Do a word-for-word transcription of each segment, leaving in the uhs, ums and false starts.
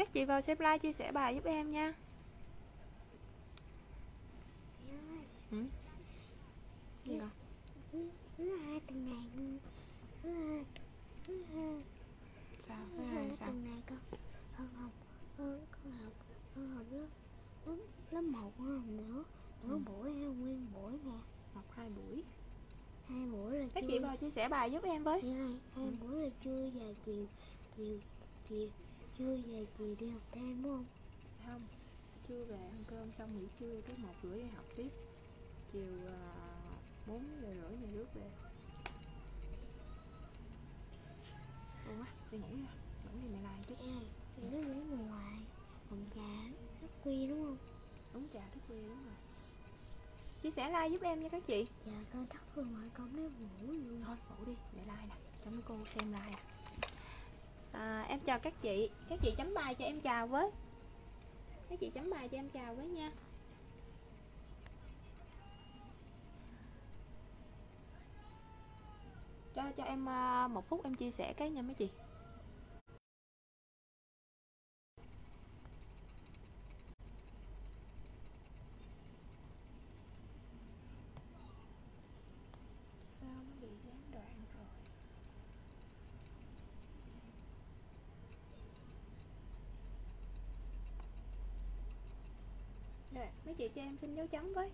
Các chị vào xem like chia sẻ bài giúp em nha. Ừ? Gì rồi? Thứ hai tuần này thứ hai thứ hai Sao? Thứ hai sao? tuần này con con học con con học con học lớp lớp lớp một con nữa nữa Ừ. buổi hay nguyên buổi nè, Học hai buổi. hai buổi là Các trưa. chị vào chia sẻ bài giúp em với. hai hai Ừ. buổi là trưa và chiều chiều chiều trưa và chiều đi học thêm đúng không? Không, trưa về ăn cơm xong nghỉ trưa cái một rưỡi đi học tiếp. Chiều bốn giờ rưỡi nhà rước về. Ủa quá, đi ngủ nha. Ngủ đi mẹ lại chút. Ê, vậy nó ngủ ngoài phòng trà rất quy đúng không? Uống trà thức khuya đúng rồi. Chia sẻ like giúp em nha các chị. Chờ con thắt rồi ngoài con mới ngủ luôn. Thôi ngủ đi, mẹ like nè, cho mấy cô xem like à. à. Em chào các chị. Các chị chấm bài cho em chào với. Các chị chấm bài cho em chào với nha. Cho cho em một phút em chia sẻ cái nha mấy chị. Sao nó bị gián đoạn rồi? Rồi, mấy chị cho em xin dấu chấm với.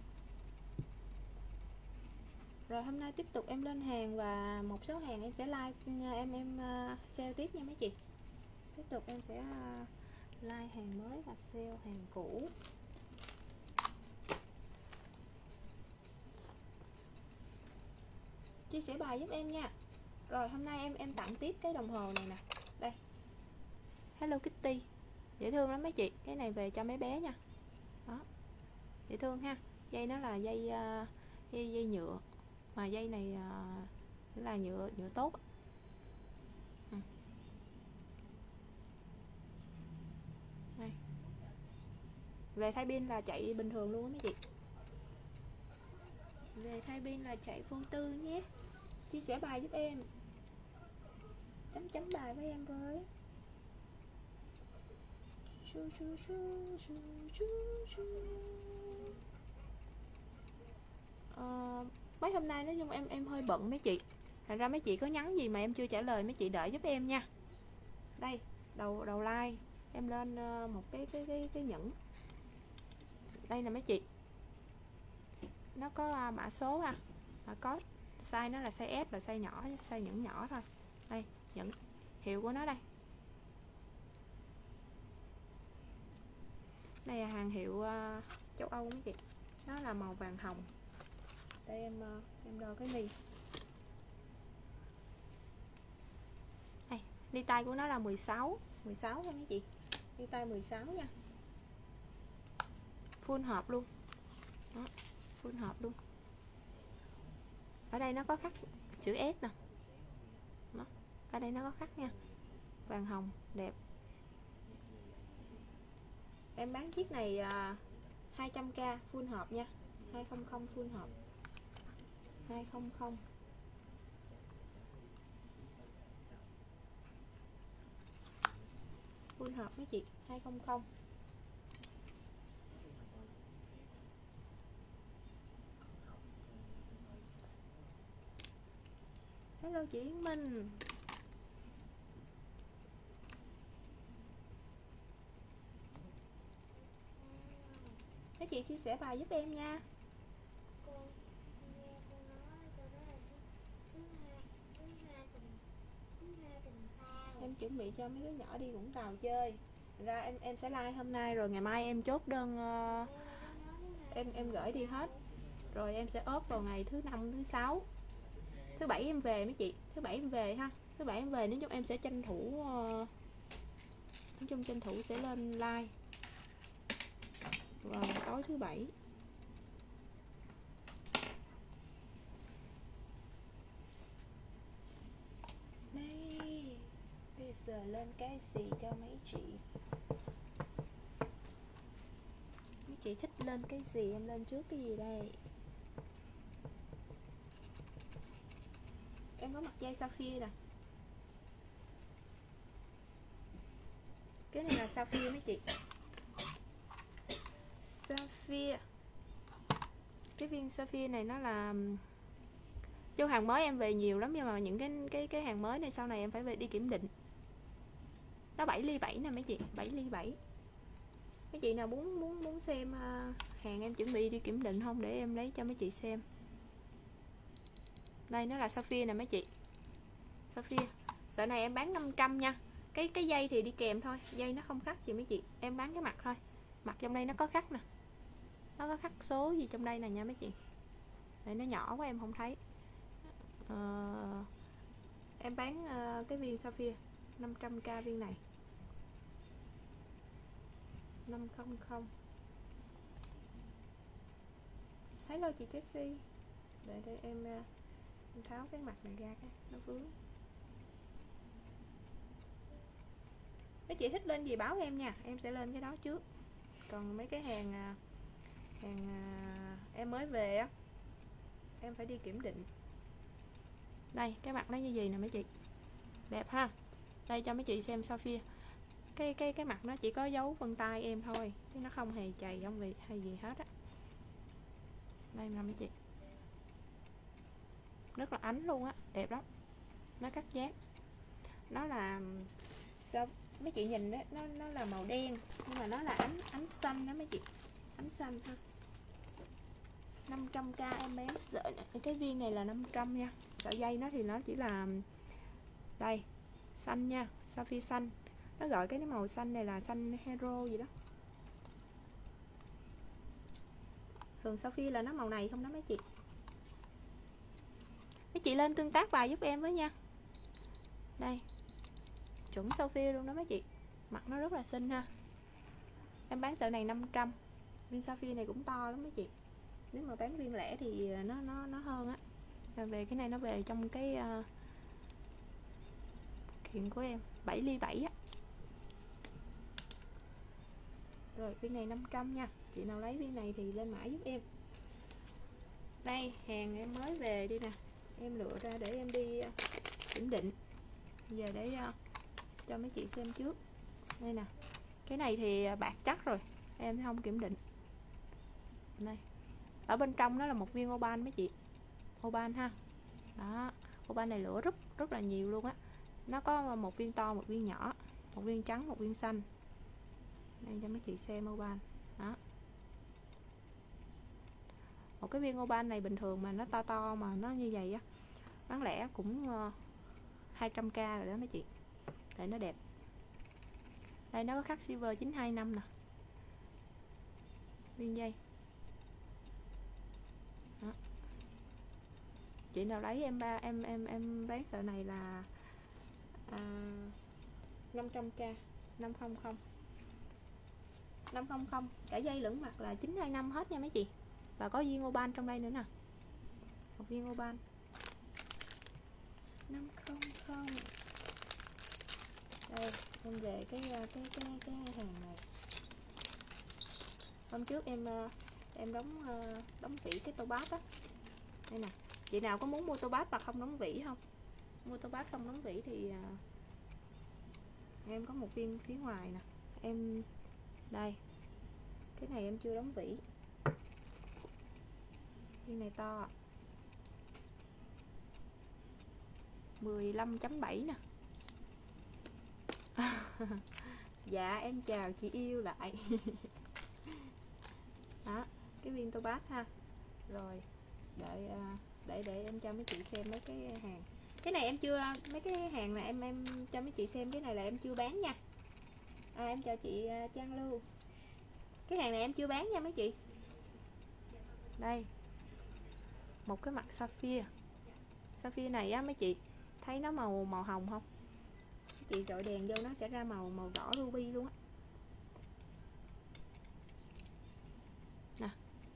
Rồi hôm nay tiếp tục em lên hàng và một số hàng em sẽ like em em uh, sale tiếp nha mấy chị. Tiếp tục em sẽ uh, like hàng mới và sale hàng cũ. Chia sẻ bài giúp em nha. Rồi hôm nay em em tặng tiếp cái đồng hồ này nè. Đây. Hello Kitty. Dễ thương lắm mấy chị. Cái này về cho mấy bé nha. Đó. Dễ thương ha. Dây nó là dây uh, dây dây nhựa. Mà dây này uh, là nhựa nhựa tốt. Ừ. Đây. Về thay pin là chạy bình thường luôn mấy chị. Về thay pin là chạy full tư nhé. Chia sẻ bài giúp em. Chấm chấm bài với em với. Chu, chu, chu, chu, chu, chu. À, mấy hôm nay nói chung em em hơi bận mấy chị. Thành ra mấy chị có nhắn gì mà em chưa trả lời mấy chị đợi giúp em nha. Đây, đầu đầu like em lên một cái cái cái cái nhẫn. Đây nè mấy chị. Nó có mã số ha. Mã code. Size nó là size S, là size nhỏ, size nhẫn nhỏ thôi. Đây, nhẫn hiệu của nó đây. Đây là hàng hiệu uh, châu Âu mấy chị. Nó là màu vàng hồng. Đây em uh, em đo cái ly. Đây, ly tay của nó là mười sáu, mười sáu thôi mấy chị. Ly tay mười sáu nha. Full hộp luôn. Đó, full hộp luôn. Ở đây nó có khắc chữ S nè. Đó, ở đây nó có khắc nha. Vàng hồng đẹp. Em bán chiếc này uh, hai trăm k full hộp nha. hai trăm full hộp. hai trăm. Full hộp mấy chị, hai trăm. Hello chị Yến Minh. Các chị chia sẻ bài giúp em nha. Em chuẩn bị cho mấy đứa nhỏ đi Vũng Tàu chơi. Ra em em sẽ like hôm nay rồi ngày mai em chốt đơn uh, em em gửi đi hết. Rồi em sẽ ốp vào ngày thứ năm, thứ sáu. Thứ bảy em về mấy chị, thứ bảy em về ha. Thứ bảy em về nói chung em sẽ tranh thủ uh, nói chung tranh thủ sẽ lên like vào tối thứ bảy. Đây, bây giờ lên cái gì cho mấy chị? Mấy chị thích lên cái gì em lên trước cái gì đây? Em có mặt dây sapphire nè. Cái này là sapphire mấy chị. Sapphire. Cái viên sapphire này nó là châu hàng mới em về nhiều lắm, nhưng mà những cái cái cái hàng mới này sau này em phải về đi kiểm định. Nó bảy ly bảy nè mấy chị, bảy ly bảy. Mấy chị nào muốn muốn muốn xem uh, hàng em chuẩn bị đi kiểm định không, để em lấy cho mấy chị xem. Đây nó là sapphire nè mấy chị. Sapphire. Sợi này em bán năm trăm nha. Cái cái dây thì đi kèm thôi, dây nó không khắc gì mấy chị. Em bán cái mặt thôi. Mặt trong đây nó có khắc nè. Nó có khắc số gì trong đây nè nha mấy chị. Đây nó nhỏ quá em không thấy. Uh, em bán uh, cái viên sapphire năm trăm k viên này. năm trăm. Hello chị Jessie. Để đây em, em tháo cái mặt này ra cái nó vướng. Mấy chị thích lên gì báo em nha, em sẽ lên cái đó trước. Còn mấy cái hàng hàng em mới về á, em phải đi kiểm định. Đây cái mặt nó như gì nè mấy chị, đẹp ha. Đây cho mấy chị xem sapphire. Cái cái cái mặt nó chỉ có dấu vân tay em thôi, chứ nó không hề chày không vì hay gì hết á. Đây nè mấy chị, rất là ánh luôn á, đẹp lắm. Nó cắt dáng, nó là sao mấy chị nhìn đó, nó nó là màu đen nhưng mà nó là ánh ánh xanh đó mấy chị, ánh xanh ha. năm trăm k em bán sợi cái viên này là năm trăm nha. Sợi dây nó thì nó chỉ là đây xanh nha, sapphire xanh. Nó gọi cái màu xanh này là xanh hero gì đó. Thường sapphire là nó màu này không đó mấy chị. Mấy chị lên tương tác bài giúp em với nha. Đây chuẩn sapphire luôn đó mấy chị. Mặt nó rất là xinh ha. Em bán sợi này năm trăm. Viên sapphire này cũng to lắm mấy chị. Nếu mà bán viên lẻ thì nó nó nó hơn á. Rồi về cái này nó về trong cái uh, kiện của em bảy ly bảy á. Rồi viên này năm trăm nha. Chị nào lấy viên này thì lên mã giúp em. Đây hàng em mới về đi nè. Em lựa ra để em đi uh, kiểm định. Giờ để uh, cho mấy chị xem trước. Đây nè. Cái này thì bạc chắc rồi, em không kiểm định. Đây. Ở bên trong nó là một viên oban mấy chị. Oban ha. Đó, oban này lửa rất rất là nhiều luôn á. Nó có một viên to, một viên nhỏ, một viên trắng, một viên xanh. Đây cho mấy chị xem oban. Đó. Một cái viên oban này bình thường mà nó to to mà nó như vậy á, bán lẻ cũng uh, hai trăm k rồi đó mấy chị. Để nó đẹp. Đây nó có khắc silver chín hai năm nè. Viên dây. Đó. Chị nào lấy em ba em em em bán sợi này là à, năm trăm k, năm trăm. năm trăm cả dây lẫn mặt là chín hai năm hết nha mấy chị. Và có viên oban trong đây nữa nè. Một viên oban. năm trăm. Đây, em về cái cái cái cái hàng này. Hôm trước em em đóng đóng vỉ cái tô bát á. Đây nè. Chị nào có muốn mua tô bát mà không đóng vỉ không? Mua tô bát không đóng vỉ thì em có một viên phía ngoài nè. Em đây. Cái này em chưa đóng vỉ. Viên này to. mười lăm chấm bảy nè. Dạ em chào chị yêu lại. Đó, cái viên tô bát ha. Rồi, đợi để để em cho mấy chị xem mấy cái hàng. Cái này em chưa, mấy cái hàng này em em cho mấy chị xem, cái này là em chưa bán nha. À, em chào chị Trang Lưu. Cái hàng này em chưa bán nha mấy chị. Đây. Một cái mặt sapphire. Sapphire này á mấy chị, thấy nó màu màu hồng không? Chị trội đèn vô nó sẽ ra màu màu đỏ ruby luôn á. Nè.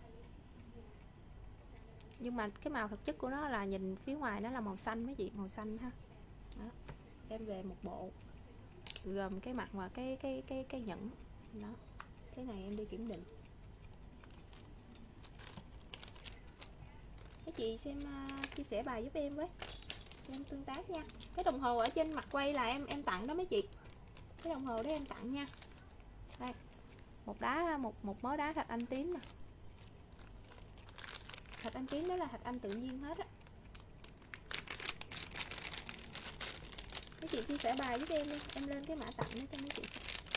Nhưng mà cái màu thực chất của nó là nhìn phía ngoài nó là màu xanh mấy chị, màu xanh ha. Đó. Em về một bộ gồm cái mặt và cái cái cái cái nhẫn. Đó. Cái này em đi kiểm định. Các chị xem uh, chia sẻ bài giúp em với. Em tương tác nha. Cái đồng hồ ở trên mặt quay là em em tặng đó mấy chị. Cái đồng hồ đó em tặng nha. một đá một một mớ đá thạch anh tím nè. Thạch anh tím đó là thạch anh tự nhiên hết á. Mấy chị chia sẻ bài với em đi, em lên cái mã tặng đó cho mấy chị.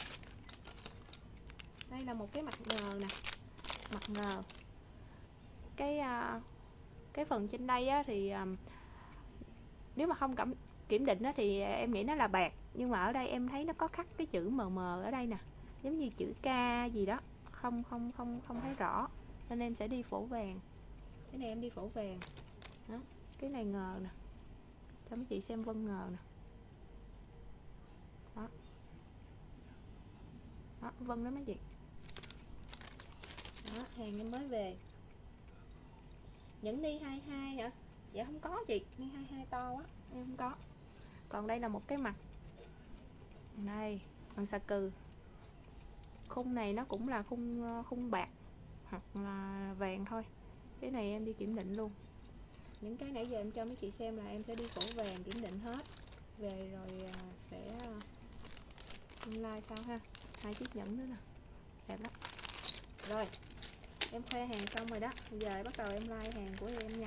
Đây là một cái mặt ngờ nè, mặt ngờ. Cái uh, cái phần trên đây á, thì um, nếu mà không cảm kiểm định á, thì em nghĩ nó là bạc, nhưng mà ở đây em thấy nó có khắc cái chữ mờ mờ ở đây nè, giống như chữ K gì đó, không không không không thấy rõ, nên em sẽ đi phổ vàng. Cái này em đi phổ vàng đó. Cái này ngờ nè, cho mấy chị xem vân ngờ nè. Đó, đó vân đó mấy chị. Đó, hàng em mới về. Những ni hai mươi hai hả? Dạ không có chị, ni hai mươi hai to quá, em không có. Còn đây là một cái mặt này bằng xà cừ. Khung này nó cũng là khung khung bạc hoặc là vàng thôi. Cái này em đi kiểm định luôn. Những cái nãy giờ em cho mấy chị xem là em sẽ đi phổ vàng kiểm định hết. Về rồi sẽ like sao ha. Hai chiếc nhẫn nữa nè, đẹp lắm. Rồi em khoe hàng xong rồi đó, bây giờ bắt đầu em like hàng của em nha.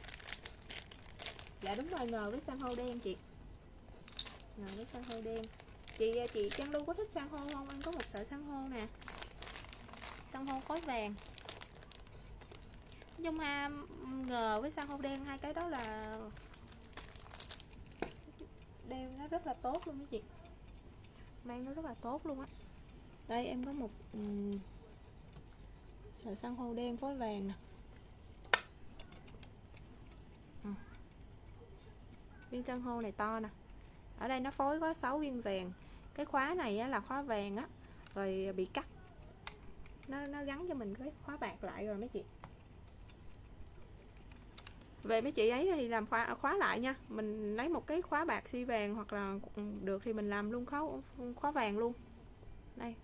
Dạ đúng rồi, ngờ với san hô đen chị. Ngờ với san hô đen. Chị chị Trang Lưu có thích san hô không? Em có một sợi san hô nè, san hô khối vàng. Dung ha, ngờ với san hô đen, hai cái đó là đen nó rất là tốt luôn đó chị, mang nó rất là tốt luôn á. Đây em có một um, sợi san hô đen phối vàng nè. Ừ. Viên san hô này to nè. Ở đây nó phối có sáu viên vàng. Cái khóa này á, là khóa vàng á, rồi bị cắt, nó nó gắn cho mình cái khóa bạc lại rồi mấy chị. Về mấy chị ấy thì làm khóa, khóa lại nha. Mình lấy một cái khóa bạc xi vàng, hoặc là được thì mình làm luôn khóa, khóa vàng luôn. Đây.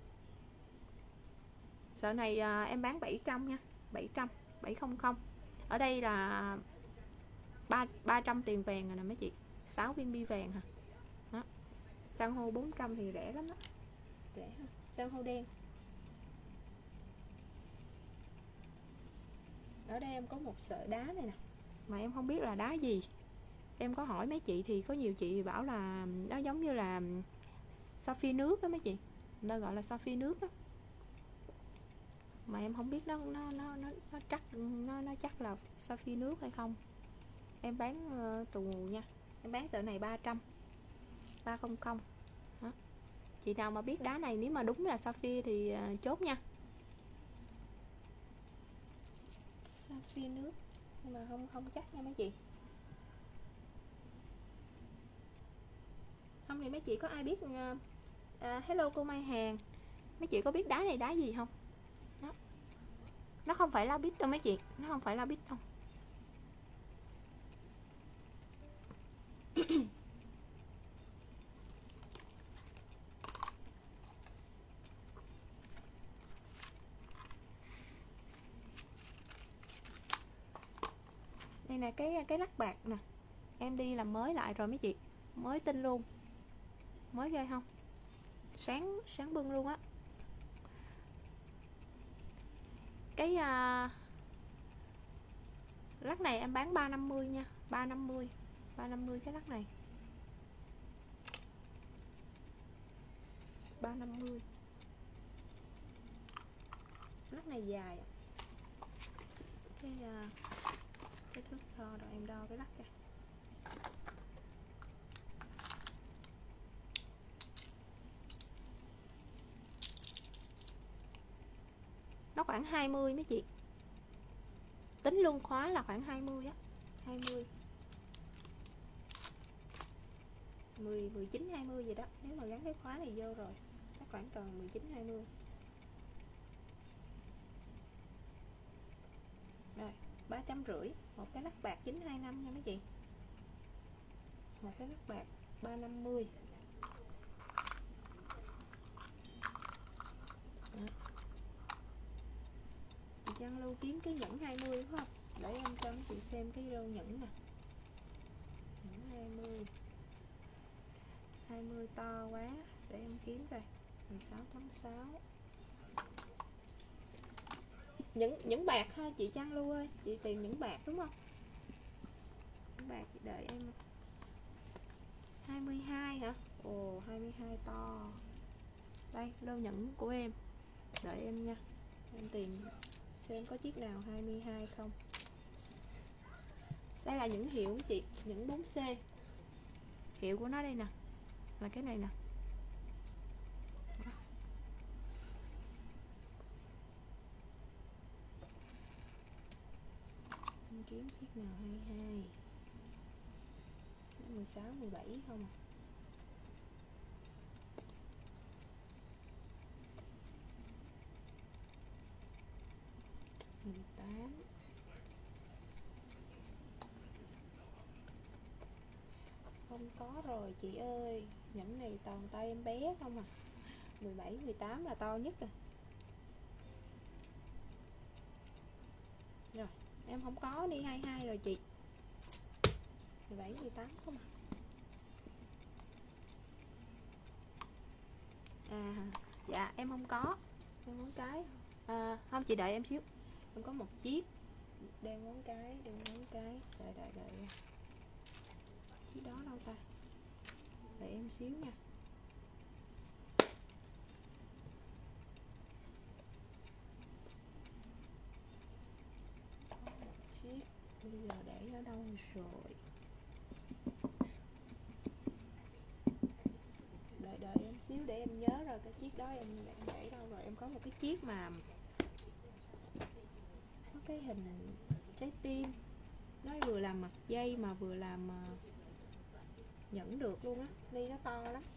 Sợi này à, em bán bảy trăm nha, bảy trăm, bảy trăm. Ở đây là ba ba trăm tiền vàng rồi nè mấy chị. sáu viên bi vàng hả. Đó. San hô bốn trăm thì rẻ lắm đó. Rẻ ha. San hô đen. Ở đây em có một sợi đá này nè, mà em không biết là đá gì. Em có hỏi mấy chị thì có nhiều chị bảo là nó giống như là sapphire nước đó mấy chị, người ta gọi là sapphire nước đó, mà em không biết nó nó nó nó, nó chắc nó nó chắc là sapphire nước hay không. Em bán uh, tù nha. Em bán sợi này ba trăm, ba trăm. Đó. Chị nào mà biết đá này nếu mà đúng là sapphire thì uh, chốt nha. Sapphire nước nhưng mà không không chắc nha mấy chị. Không thì mấy chị có ai biết uh, uh, hello cô Mai Hàng, mấy chị có biết đá này đá gì không? Đó. Nó không phải là bít đâu mấy chị, nó không phải là bít đâu. Đây nè, cái cái lắc bạc nè, em đi làm mới lại rồi mấy chị, mới tinh luôn, mới ghê không, sáng sáng bưng luôn á. Cái uh, lắc này em bán ba trăm năm mươi nha, ba trăm năm mươi, ba trăm năm mươi cái lắc này, ba trăm năm mươi. Lắc này dài, cái uh, cái thước đo rồi em đo cái lắc kìa. Nó khoảng hai mươi mấy chị, tính luôn khóa là khoảng hai mươi á, hai mươi, mười, mười chín, hai mươi gì đó. Nếu mà gắn cái khóa này vô rồi nó khoảng còn mười chín, hai mươi. Rồi, ba trăm rưỡi một cái lắc bạc chín hai năm nha mấy chị. Một cái lắc bạc ba trăm năm mươi. Chị Trang Lưu kiếm cái nhẫn hai mươi phải không? Để em cho mấy chị xem cái râu nhẫn nè. Nhẫn hai mươi. hai mươi to quá, để em kiếm coi. mười sáu chấm sáu. những những bạc ha chị Trang Lưu ơi, chị tìm những bạc đúng không? Những bạc chị đợi em. Hai mươi hai hả? Ồ, hai mươi hai to. Đây, lô nhẫn của em. Đợi em nha. Em tìm xem có chiếc nào hai mươi hai không. Đây là những hiệu chị, những bốn C. Hiệu của nó đây nè. Là cái này nè. Em kiếm chiếc nào hai mươi hai. mười sáu, mười bảy không à? mười tám. Không có rồi chị ơi. Nhẫn này toàn tay em bé không à. Mười bảy, mười tám là to nhất rồi. Rồi, em không có đi hai mươi hai rồi chị. Mười bảy, mười tám không à. À, dạ em không có. Em muốn cái à, không chị đợi em xíu. Em có một chiếc đeo ngón cái, đeo ngón cái. Đợi đợi đợi. Chiếc đó đâu ta? Đợi em xíu nha. Chiếc bây giờ để ở đâu rồi? Đợi đợi em xíu để em nhớ rồi cái chiếc đó em để, để đâu rồi? Em có một cái chiếc mà có cái hình trái tim, nó vừa làm mặt dây mà vừa làm uh, nhẫn được luôn á. Ly nó to lắm.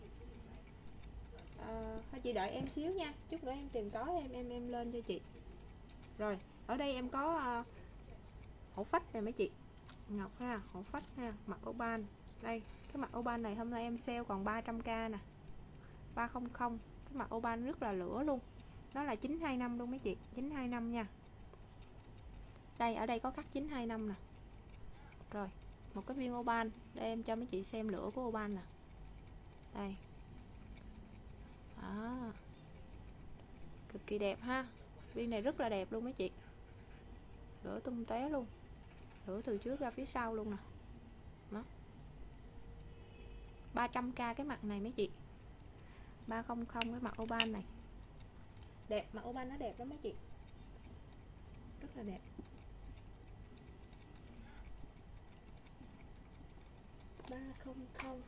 À, thôi chị đợi em xíu nha, chút nữa em tìm có em em em lên cho chị. Rồi ở đây em có uh, hổ phách này mấy chị, ngọc ha, hổ phách ha, mặt oban. Đây cái mặt oban này hôm nay em sale còn ba trăm k nè, ba trăm. Cái mặt oban rất là lửa luôn, nó là chín hai năm luôn mấy chị, chín hai năm nha. Đây ở đây có cắt chín hai năm nè. Rồi một cái viên oban để em cho mấy chị xem lửa của oban nè. Đây đó, cực kỳ đẹp ha. Viên này rất là đẹp luôn mấy chị, lửa tung tóe luôn, lửa từ trước ra phía sau luôn nè. Đó, ba trăm k cái mặt này mấy chị, ba trăm cái mặt oban này đẹp, mặt oban nó đẹp lắm mấy chị, rất là đẹp. Ba trăm.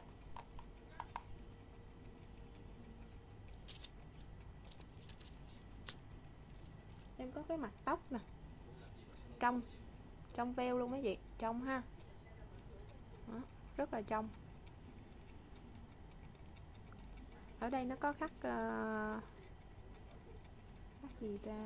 Em có cái mặt tóc nè, trong trong veo luôn mấy chị, trong ha. Đó, rất là trong. Ở đây nó có khắc uh, khắc gì ta,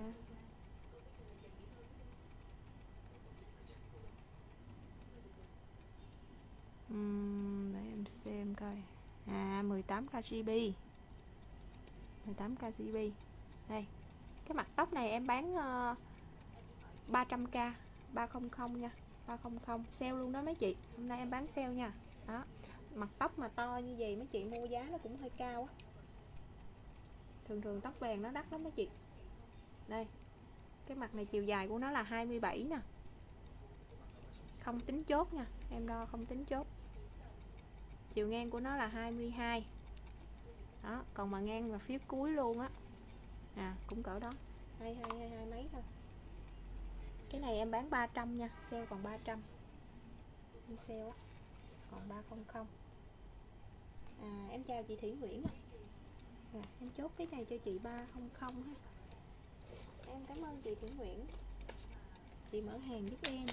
uhm, để em xem coi. À mười tám k giê bê, mười tám k giê bê. Đây cái mặt tóc này em bán uh, ba trăm k, ba trăm nha, ba trăm sale luôn đó mấy chị, hôm nay em bán sale nha. Đó, mặt tóc mà to như vậy mấy chị mua giá nó cũng hơi cao á, thường thường tóc vàng nó đắt lắm mấy chị. Đây cái mặt này chiều dài của nó là hai mươi bảy nè, không tính chốt nha, em đo không tính chốt. Chiều ngang của nó là hai mươi hai. Đó, còn mà ngang và phía cuối luôn á, à cũng cỡ đó, hai mươi hai, hai mươi hai mấy thôi. Cái này em bán ba trăm nha, sale còn ba trăm. Em sale á, còn ba trăm. À em chào chị Thủy Nguyễn. À, em chốt cái này cho chị ba trăm ha. Em cảm ơn chị Thủy Nguyễn, chị mở hàng giúp em.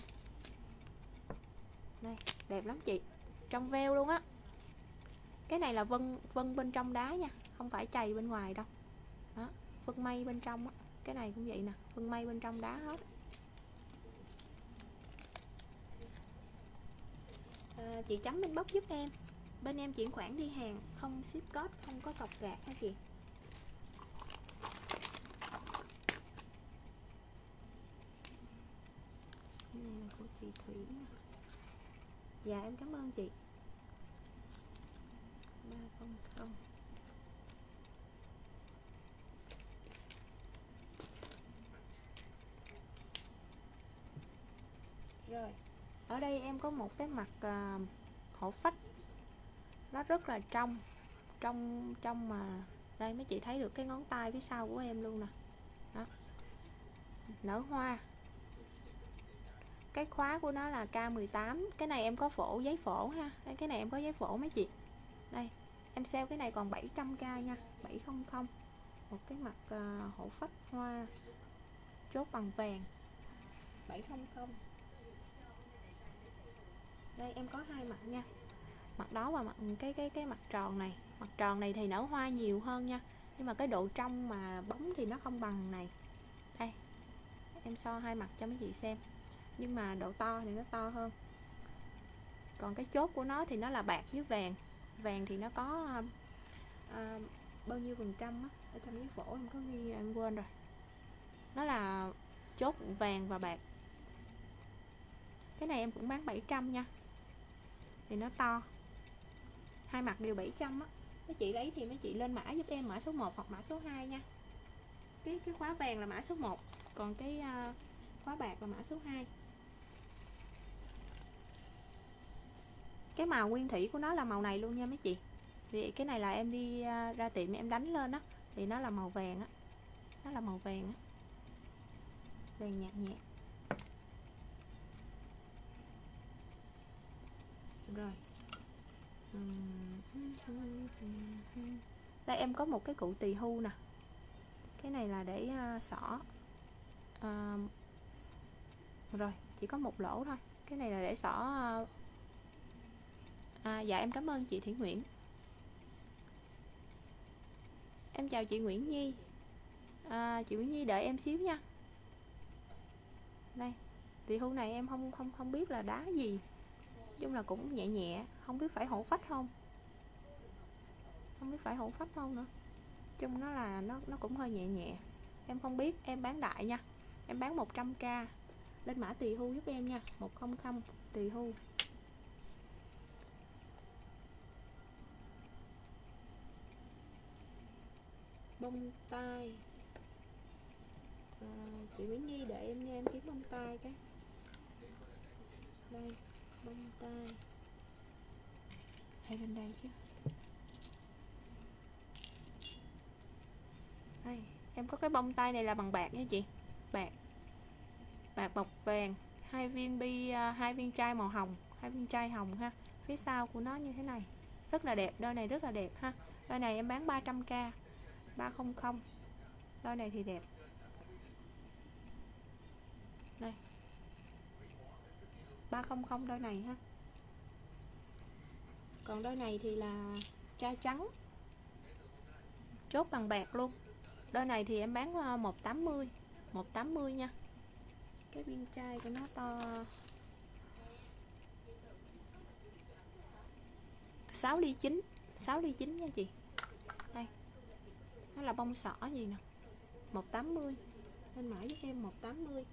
Đây đẹp lắm chị, trong veo luôn á. Cái này là vân vân bên trong đá nha, không phải chày bên ngoài đâu. Đó, vân mây bên trong á. Cái này cũng vậy nè, vân mây bên trong đá hết. À, chị chấm inbox giúp em, bên em chuyển khoản đi hàng, không ship code, không có cọc gạt hả chị. Cái này là của chị Thủy nè. Dạ em cảm ơn chị. Ba trăm. Rồi, ở đây em có một cái mặt uh, hổ phách, nó rất là trong, trong trong mà đây mấy chị thấy được cái ngón tay phía sau của em luôn nè, đó, nở hoa. Cái khóa của nó là K mười tám. Cái này em có phổ, giấy phổ ha. Đây, cái này em có giấy phổ mấy chị. Đây, em sale cái này còn bảy trăm k nha, bảy trăm. Một cái mặt uh, hổ phách hoa chốt bằng vàng, bảy trăm. Đây em có hai mặt nha, mặt đó và mặt cái cái cái mặt tròn này. Mặt tròn này thì nở hoa nhiều hơn nha, nhưng mà cái độ trong mà bóng thì nó không bằng này. Đây, em so hai mặt cho mấy chị xem, nhưng mà độ to thì nó to hơn. Còn cái chốt của nó thì nó là bạc với vàng. Vàng thì nó có uh, uh, bao nhiêu phần trăm á, ở trong giấy phổ em có ghi, em quên rồi. Nó là chốt vàng và bạc. Cái này em cũng bán bảy trăm nha, thì nó to. Hai mặt đều bảy trăm á. Mấy chị lấy thì mấy chị lên mã giúp em mã số một hoặc mã số hai nha. Cái cái khóa vàng là mã số một, còn cái uh, khóa bạc là mã số hai. Cái màu nguyên thủy của nó là màu này luôn nha mấy chị. Vì cái này là em đi uh, ra tiệm em đánh lên á, thì nó là màu vàng á. Nó là màu vàng á, vàng nhạt nhạt. Rồi, đây em có một cái cụ tỳ hưu nè. Cái này là để uh, xỏ uh, rồi, chỉ có một lỗ thôi. Cái này là để xỏ uh... à, dạ em cảm ơn chị Thủy Nguyễn. Em chào chị Nguyễn Nhi. à, Chị Nguyễn Nhi đợi em xíu nha. Đây, tỳ hưu này em không không không biết là đá gì, chung là cũng nhẹ nhẹ, không biết phải hổ phách không, không biết phải hổ phách không nữa. Chung nó là nó nó cũng hơi nhẹ nhẹ, em không biết. Em bán đại nha, em bán một trăm k. Lên mã tỳ hưu giúp em nha, một trăm tỳ hưu. Bông tai à, chị Nguyễn Nhi đợi em nha, em kiếm bông tai cái. Đây, bông tai hay bên đây chứ. Đây, em có cái bông tai này là bằng bạc nha chị, bạc, bạc bọc vàng, hai viên bi, hai viên chai màu hồng, hai viên chai hồng ha. Phía sau của nó như thế này, rất là đẹp. Đôi này rất là đẹp ha. Đôi này em bán ba trăm k, ba trăm. Đôi này thì đẹp. Đây, ba trăm đôi này ha. Còn đôi này thì là chai trắng, chốt bằng bạc luôn. Đôi này thì em bán một trăm tám mươi, một trăm tám mươi nha. Cái viên chai của nó to sáu ly chín, sáu ly chín nha chị. Đây, nó là bông sỏ gì nè, một trăm tám mươi. Lên mã giúp em một trăm tám mươi.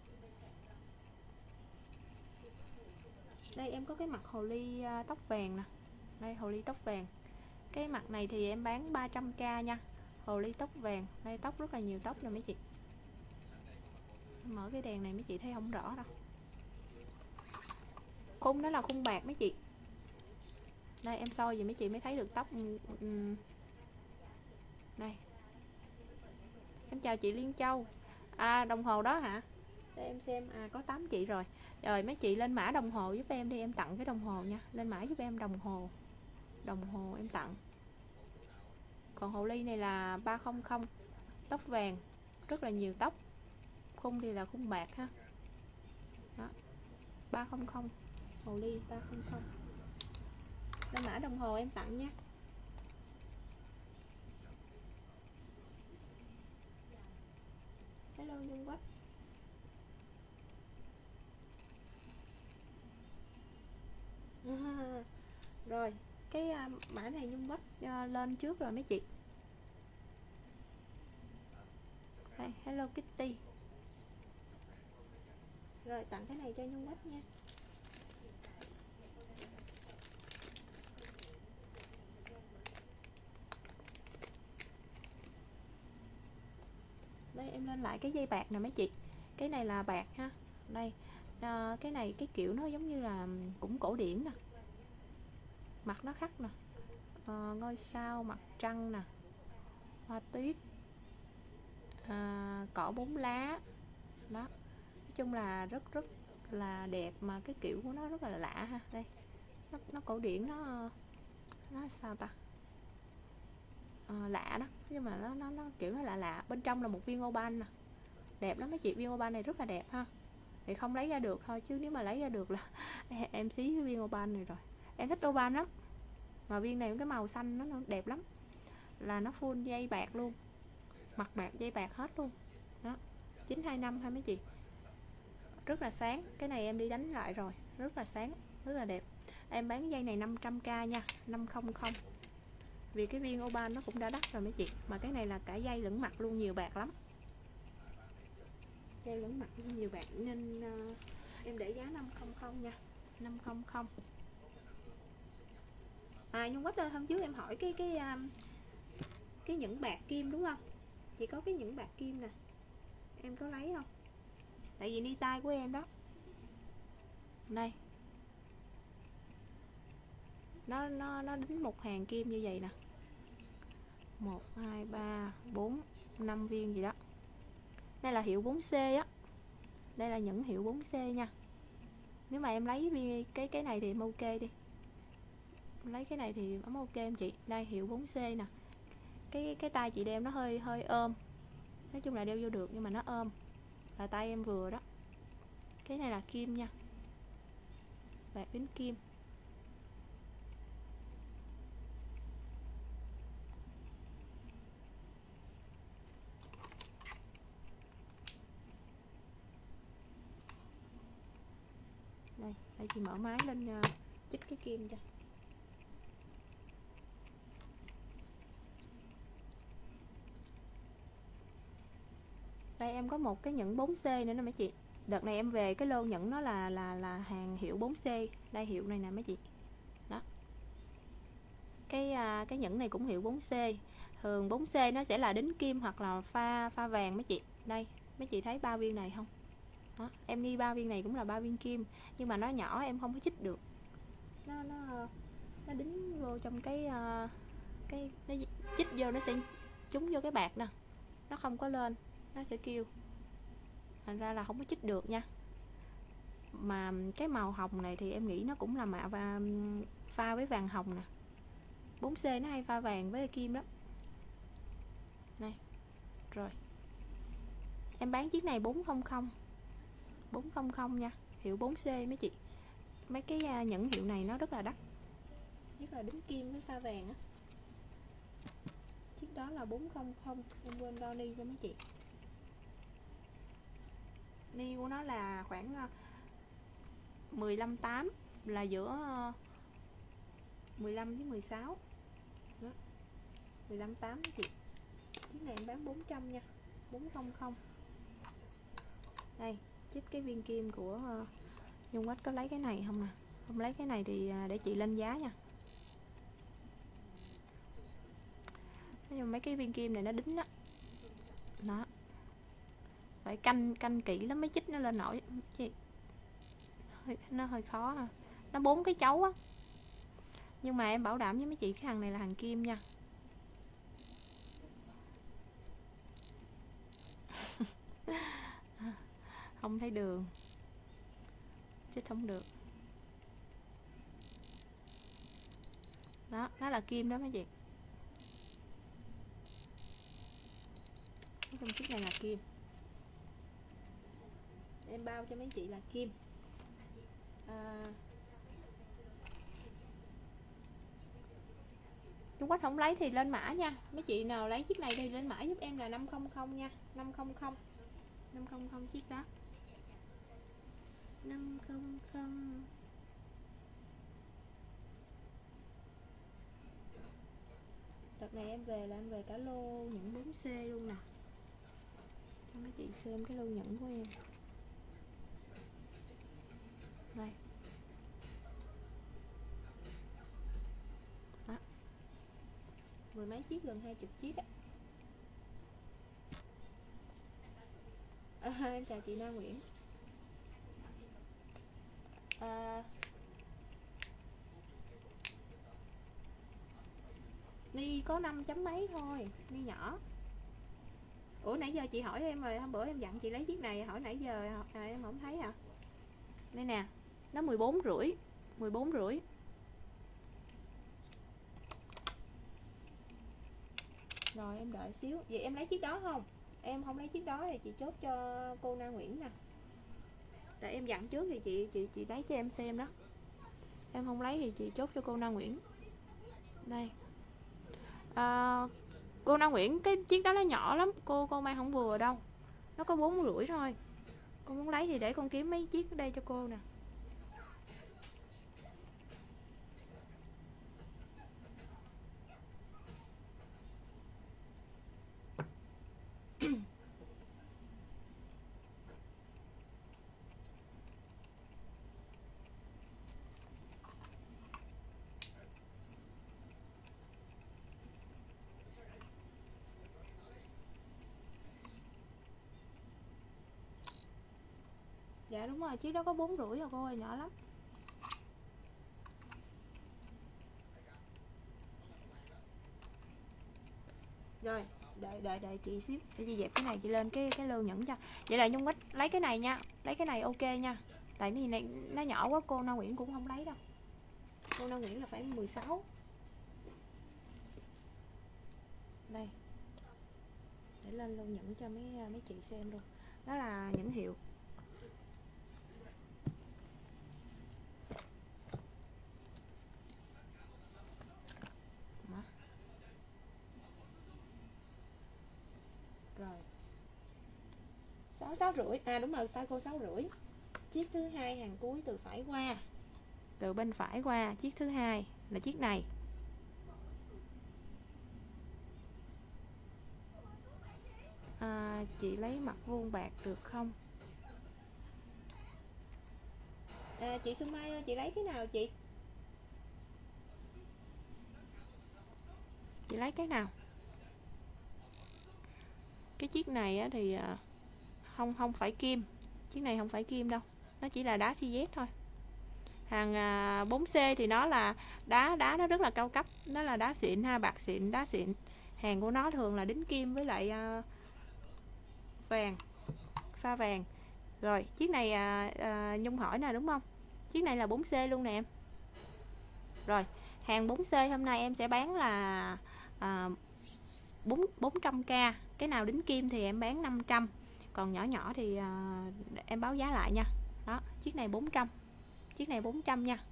Đây em có cái mặt hồ ly uh, tóc vàng nè. Đây, hồ ly tóc vàng. Cái mặt này thì em bán ba trăm k nha. Hồ ly tóc vàng. Đây, tóc rất là nhiều tóc nè mấy chị. Mở cái đèn này mấy chị thấy không rõ đâu. Khung đó là khung bạc mấy chị. Đây em soi vậy mấy chị mới thấy được tóc. Đây. Em chào chị Liên Châu. À, đồng hồ đó hả? Để em xem. À, có tám chị rồi. Rồi mấy chị lên mã đồng hồ giúp em đi, em tặng cái đồng hồ nha. Lên mã giúp em đồng hồ. Đồng hồ em tặng. Còn hồ ly này là ba trăm. Tóc vàng, rất là nhiều tóc. Khung thì là khung bạc ha. Đó, ba trăm. Hồ ly ba trăm. Lên mã đồng hồ em tặng nha. Hello Nhung Quách. À, rồi cái uh, mã này Nhung Quách uh, lên trước rồi mấy chị. Đây, Hello Kitty. Rồi tặng cái này cho Nhung Quách nha. Đây em lên lại cái dây bạc nè mấy chị. Cái này là bạc ha. Đây, à, cái này cái kiểu nó giống như là cũng cổ điển nè, mặt nó khắc nè, à, ngôi sao, mặt trăng nè, hoa tuyết, à, cỏ bốn lá đó. Nói chung là rất rất là đẹp, mà cái kiểu của nó rất là lạ ha. Đây nó, nó cổ điển, nó nó sao ta, à, lạ đó, nhưng mà nó, nó nó kiểu nó lạ lạ. Bên trong là một viên opal nè, đẹp lắm mấy chị. Viên opal này rất là đẹp ha, thì không lấy ra được thôi, chứ nếu mà lấy ra được là em xí cái viên opal này rồi. Em thích opal lắm, mà viên này cái màu xanh nó, nó đẹp lắm, là nó full dây bạc luôn, mặt bạc dây bạc hết luôn đó. Chín hai năm ha mấy chị, rất là sáng. Cái này em đi đánh lại rồi, rất là sáng, rất là đẹp. Em bán dây này năm trăm k nha, năm trăm. Vì cái viên opal nó cũng đã đắt rồi mấy chị, mà cái này là cả dây lẫn mặt luôn, nhiều bạc lắm, dây lẫn mặt luôn nhiều bạc, nên uh, em để giá năm trăm nha, năm trăm. À Nhung Quách ơi, hôm trước em hỏi cái cái um, cái nhẫn bạc kim đúng không? Chị có cái nhẫn bạc kim nè, em có lấy không? Tại vì ni tai của em đó. Đây, nó nó nó đính một hàng kim như vậy nè, một hai ba bốn năm viên gì đó. Đây là hiệu bốn C á, đây là nhẫn hiệu bốn C nha. Nếu mà em lấy cái cái này thì em ok đi, lấy cái này thì ấm ok em chị. Đây hiệu bốn C nè, cái cái tay chị đeo nó hơi hơi ôm, nói chung là đeo vô được nhưng mà nó ôm, là tay em vừa đó. Cái này là kim nha, bạc đính kim. Đây, đây chị mở máy lên uh, chích cái kim cho. Đây em có một cái nhẫn bốn C nữa nè mấy chị. Đợt này em về cái lô nhẫn nó là là là hàng hiệu bốn C. Đây hiệu này nè mấy chị. Đó. Cái uh, cái nhẫn này cũng hiệu bốn C. Thường bốn C nó sẽ là đính kim hoặc là pha pha vàng mấy chị. Đây, mấy chị thấy ba viên này không? Đó, em nghi ba viên này cũng là ba viên kim, nhưng mà nó nhỏ em không có chích được. Nó nó nó đính vô trong cái uh, cái nó chích vô nó sẽ trúng vô cái bạc nè. Nó không có lên, nó sẽ kêu. Thành ra là không có chích được nha. Mà cái màu hồng này thì em nghĩ nó cũng là mạ và pha với vàng hồng nè. bốn C nó hay pha vàng với kim lắm. Này. Rồi. Em bán chiếc này bốn trăm. bốn trăm nha, hiệu bốn C mấy chị. Mấy cái nhẫn hiệu này nó rất là đắt, nhất là đính kim với pha vàng á. Chiếc đó là bốn trăm, em quên đo ni cho mấy chị. Ni của nó là khoảng mười lăm tám, là giữa mười lăm với mười sáu đó. mười lăm tám chị. Chiếc này em bán bốn trăm nha, bốn trăm. Đây, chích cái viên kim của Nhung Quách có lấy cái này không nè? Không lấy cái này thì để chị lên giá nha. Nhưng mấy cái viên kim này nó đính đó. Đó. Phải canh canh kỹ lắm mới chích nó lên nổi chị. Hơi, nó hơi khó ha. Nó bốn cái chấu á. Nhưng mà em bảo đảm với mấy chị cái hàng này là hàng kim nha. Không thấy đường, chích không được. Đó, nó là kim đó mấy chị. Trong chiếc này là kim. Em bao cho mấy chị là kim. À, Trung Quốc không lấy thì lên mã nha. Mấy chị nào lấy chiếc này thì lên mã giúp em là năm trăm nha, năm trăm. năm trăm chiếc đó. năm trăm. Đợt này em về là em về cả lô nhẫn bốn C luôn nè. Cho mấy chị xem cái lô nhẫn của em. Đây. Đó. Mười mấy chiếc, gần hai chục chiếc á. À, em chào chị Na Nguyễn. à, Ni có năm chấm mấy thôi, Ni nhỏ. Ủa nãy giờ chị hỏi em rồi, hôm bữa em dặn chị lấy chiếc này, hỏi nãy giờ à, em không thấy hả? Đây nè, nó mười bốn rưỡi, mười bốn rưỡi. Rồi em đợi xíu. Vậy em lấy chiếc đó không? Em không lấy chiếc đó thì chị chốt cho cô Na Nguyễn nè. Tại em dặn trước thì chị chị chị lấy cho em xem đó. Em không lấy thì chị chốt cho cô Na Nguyễn. Đây. À, cô Na Nguyễn cái chiếc đó nó nhỏ lắm, cô cô mang không vừa đâu. Nó có bốn rưỡi thôi. Cô muốn lấy thì để con kiếm mấy chiếc ở đây cho cô nè. Dạ đúng rồi, chiếc đó có bốn rưỡi rồi cô ơi, nhỏ lắm. Rồi, đợi đợi đợi chị xíu để chị dẹp cái này, chị lên cái cái lô nhẫn cho. Vậy là Nhung Bích lấy cái này nha, lấy cái này ok nha. Tại vì này nó nhỏ quá, cô Na Nguyễn cũng không lấy đâu. Cô Na Nguyễn là phải mười sáu. Đây. Để lên lô nhẫn cho mấy mấy chị xem luôn. Đó là nhẫn hiệu. Đó. Rồi. sáu sáu rưỡi. À đúng rồi, tay cô sáu rưỡi. Chiếc thứ hai hàng cuối từ phải qua. Từ bên phải qua, chiếc thứ hai là chiếc này. À, chị lấy mặt vuông bạc được không? À, chị Xuân Mai ơi, chị lấy cái nào chị? Chị lấy cái nào? Cái chiếc này á, thì không không phải kim. Chiếc này không phải kim đâu, nó chỉ là đá xê dét thôi. Hàng à, bốn xê thì nó là đá đá nó rất là cao cấp, nó là đá xịn ha, bạc xịn, đá xịn. Hàng của nó thường là đính kim với lại à, vàng, pha vàng. Rồi chiếc này à, à, Nhung hỏi nè đúng không? Chiếc này là bốn xê luôn nè em. Rồi hàng bốn xê hôm nay em sẽ bán là à, bốn trăm k. Cái nào đính kim thì em bán năm trăm, còn nhỏ nhỏ thì à, em báo giá lại nha. Đó, chiếc này bốn trăm, chiếc này bốn trăm nha.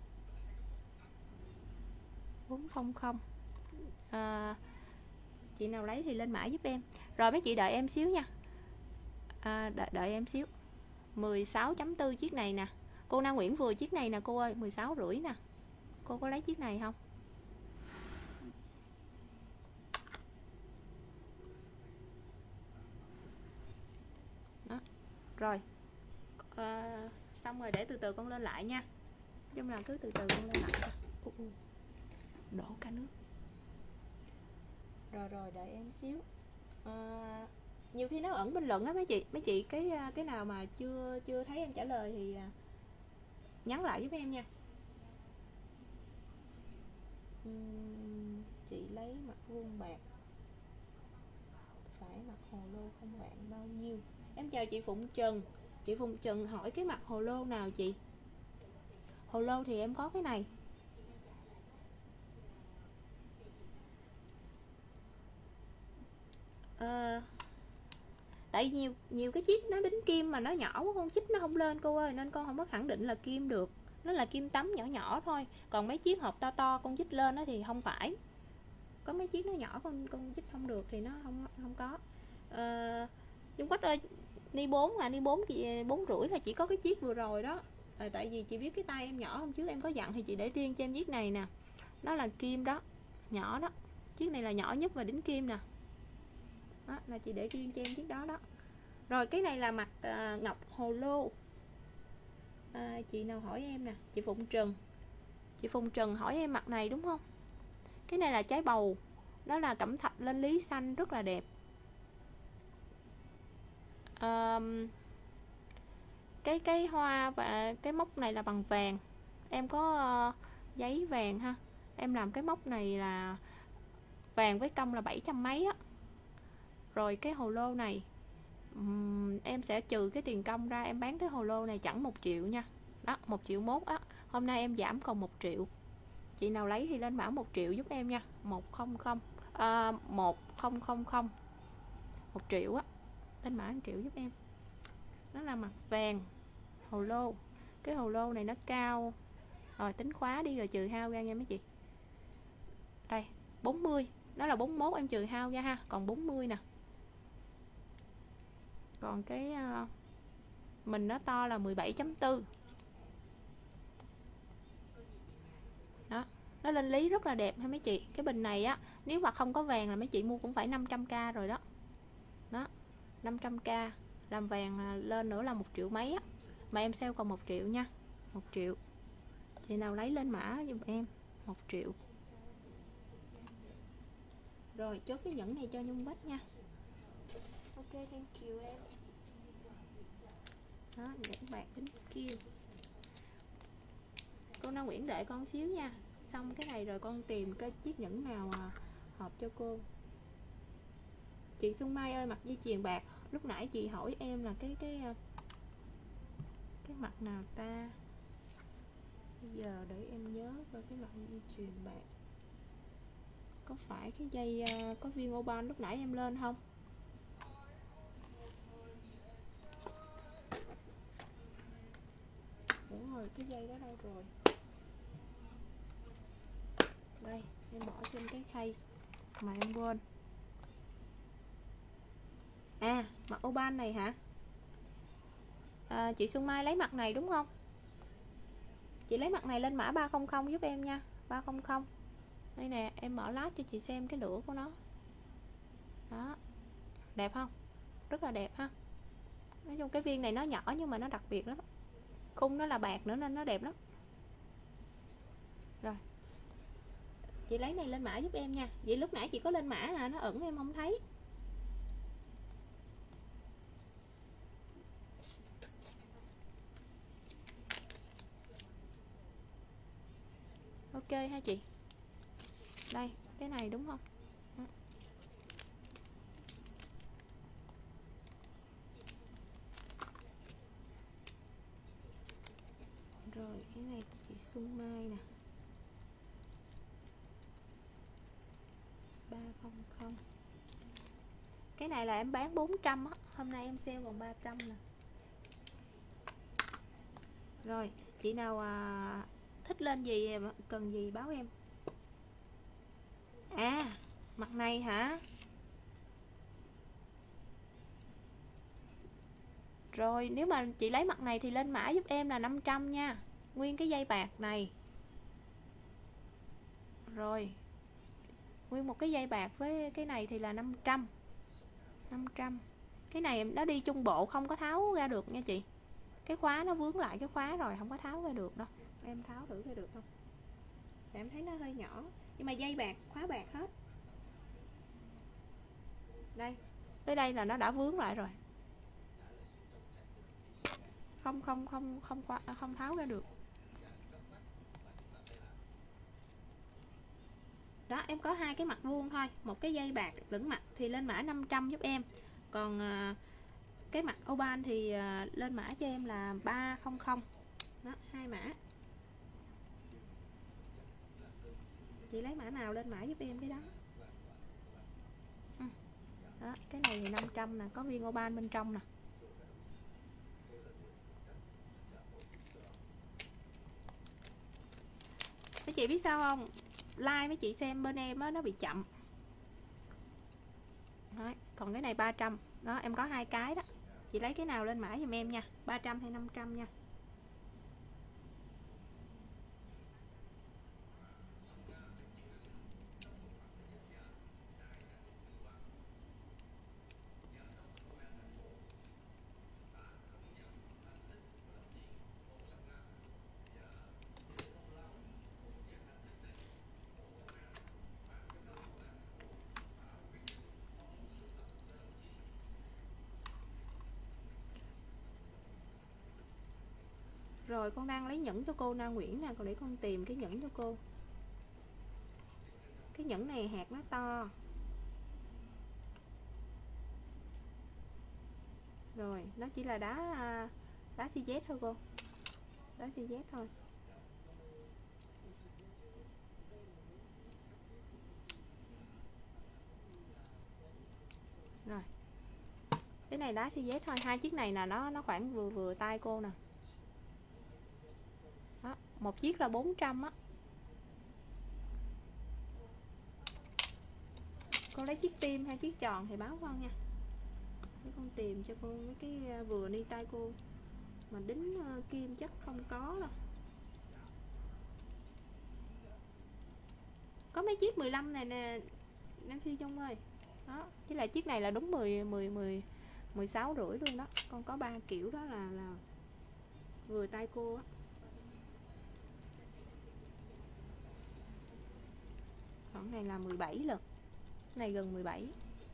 bốn trăm. À, chị nào lấy thì lên mã giúp em. Rồi mấy chị đợi em xíu nha. À, đợi, đợi em xíu. mười sáu chấm bốn chiếc này nè. Cô Na Nguyễn vừa chiếc này nè cô ơi, mười sáu rưỡi nè. Cô có lấy chiếc này không? Đó. Rồi à, xong rồi để từ từ con lên lại nha. Nhưng là cứ từ từ con lên lại. Đổ cả nước. Rồi rồi đợi em xíu. À, nhiều khi nó ẩn bình luận á mấy chị, mấy chị cái cái nào mà chưa chưa thấy em trả lời thì nhắn lại giúp em nha. Uhm, chị lấy mặt vuông bạc, phải mặt hồ lô không bạn bao nhiêu? Em chào chị Phụng Trần. Chị Phụng Trần hỏi cái mặt hồ lô nào chị? Hồ lô thì em có cái này. À, tại nhiều nhiều cái chiếc nó đính kim mà nó nhỏ quá, con chích nó không lên cô ơi, nên con không có khẳng định là kim được. Nó là kim tấm nhỏ nhỏ thôi, còn mấy chiếc hộp to to con chích lên đó thì không phải. Có mấy chiếc nó nhỏ con con chích không được thì nó không không có. À, Dung Quách ơi, ni bốn à, ni bốn chị bốn rưỡi là chỉ có cái chiếc vừa rồi đó. À, tại vì chị biết cái tay em nhỏ, hôm trước em có dặn thì chị để riêng cho em chiếc này nè. Nó là kim đó, nhỏ đó. Chiếc này là nhỏ nhất và đính kim nè. Đó, là chị để riêng cho em chiếc đó đó. Rồi cái này là mặt à, ngọc hồ lô. À, chị nào hỏi em nè, chị Phụng Trần. Chị Phụng Trần hỏi em mặt này đúng không? Cái này là trái bầu, nó là cẩm thạch lên lý xanh rất là đẹp. À, cái cái hoa và cái móc này là bằng vàng. Em có uh, giấy vàng ha. Em làm cái móc này là vàng với cong là bảy trăm mấy á. Rồi cái hồ lô này um, em sẽ trừ cái tiền công ra, em bán cái hồ lô này chẳng một triệu nha. Đó, một triệu mốt á. Hôm nay em giảm còn một triệu. Chị nào lấy thì lên mã một triệu giúp em nha. một không không à, một không không không một triệu á. Lên mã một triệu giúp em. Nó là mặt vàng hồ lô. Cái hồ lô này nó cao. Rồi tính khóa đi rồi trừ hao ra nha mấy chị. Đây, bốn mươi. Nó là bốn mươi mốt em trừ hao ra ha, còn bốn mươi nè. Còn cái uh, mình nó to là mười bảy chấm bốn. Đó, nó lên lý rất là đẹp ha mấy chị. Cái bình này á, nếu mà không có vàng là mấy chị mua cũng phải năm trăm k rồi đó. Đó, năm trăm k. Làm vàng lên nữa là một triệu mấy á. Mà em sale còn một triệu nha. một triệu. Chị nào lấy lên mã giùm em một triệu. Rồi chốt cái nhẫn này cho Nhung Bách nha. Ok, thank you em. Đó, nhẫn bạc tính kêu. Cô Nam Nguyễn đợi con xíu nha. Xong cái này rồi con tìm cái chiếc nhẫn nào hợp cho cô. Chị Xuân Mai ơi, mặt dây chuyền bạc. Lúc nãy chị hỏi em là cái cái cái mặt nào ta. Bây giờ để em nhớ coi cái mặt dây chuyền bạc. Có phải cái dây uh, có viên oban lúc nãy em lên không? Đúng rồi, cái dây đó đâu rồi? Đây, em bỏ trên cái khay mà em quên. À, mặt oban này hả? À, chị Xuân Mai lấy mặt này đúng không? Chị lấy mặt này lên mã ba không không giúp em nha. ba không không. Đây nè, em mở lát cho chị xem cái lửa của nó. Đó. Đẹp không? Rất là đẹp ha. Nói chung cái viên này nó nhỏ nhưng mà nó đặc biệt lắm. Khung nó là bạc nữa nên nó đẹp lắm. Rồi. Chị lấy này lên mã giúp em nha. Vậy lúc nãy chị có lên mã à, nó ẩn em không thấy. Ok ha chị. Đây, cái này đúng không? Đó. Rồi, cái này của chị Xuân Mai nè. ba không không. Cái này là em bán bốn trăm á, hôm nay em sale còn ba trăm nè. Rồi, chị nào à, thích lên gì, cần gì báo em. À, mặt này hả? Rồi, nếu mà chị lấy mặt này thì lên mã giúp em là năm trăm nha. Nguyên cái dây bạc này. Rồi. Nguyên một cái dây bạc với cái này thì là năm trăm. năm trăm. Cái này nó đi trung bộ không có tháo ra được nha chị. Cái khóa nó vướng lại cái khóa rồi, không có tháo ra được đâu. Em tháo thử ra được không? Em thấy nó hơi nhỏ. Nhưng mà dây bạc, khóa bạc hết. Đây. Tới đây là nó đã vướng lại rồi. Không không không không không, không tháo ra được. Đó, em có hai cái mặt vuông thôi, một cái dây bạc lửng mặt thì lên mã năm trăm giúp em. Còn à, cái mặt oban thì à, lên mã cho em là ba không không. Đó, hai mã. Chị lấy mã nào lên mã giúp em cái đó. Ừ. Đó, cái này thì năm trăm nè, có viên oban bên trong nè. Mấy chị biết sao không? Like mấy chị xem bên em á, nó bị chậm. Đấy, còn cái này ba trăm. Đó, em có hai cái đó. Chị lấy cái nào lên mã giùm em nha. ba trăm hay năm trăm nha. Rồi con đang lấy nhẫn cho cô Na Nguyễn nè, còn để con tìm cái nhẫn cho cô. Cái nhẫn này hạt nó to. Rồi, nó chỉ là đá đá xê dét thôi cô. Đá xê dét thôi. Rồi. Cái này đá xê dét thôi, hai chiếc này là nó nó khoảng vừa vừa tay cô nè. Đó, một chiếc là bốn trăm á. Cô lấy chiếc tim hay chiếc tròn thì báo con nha. Để con tìm cho cô mấy cái vừa ni tay cô. Mà đính kim chắc không có đâu. Có mấy chiếc mười lăm này nè Nancy Dung ơi. Đó, chứ là chiếc này là đúng mười mười mười mười sáu rưỡi luôn đó. Con có ba kiểu đó là là vừa tay cô á. Còn này là mười bảy lần. Này gần mười bảy.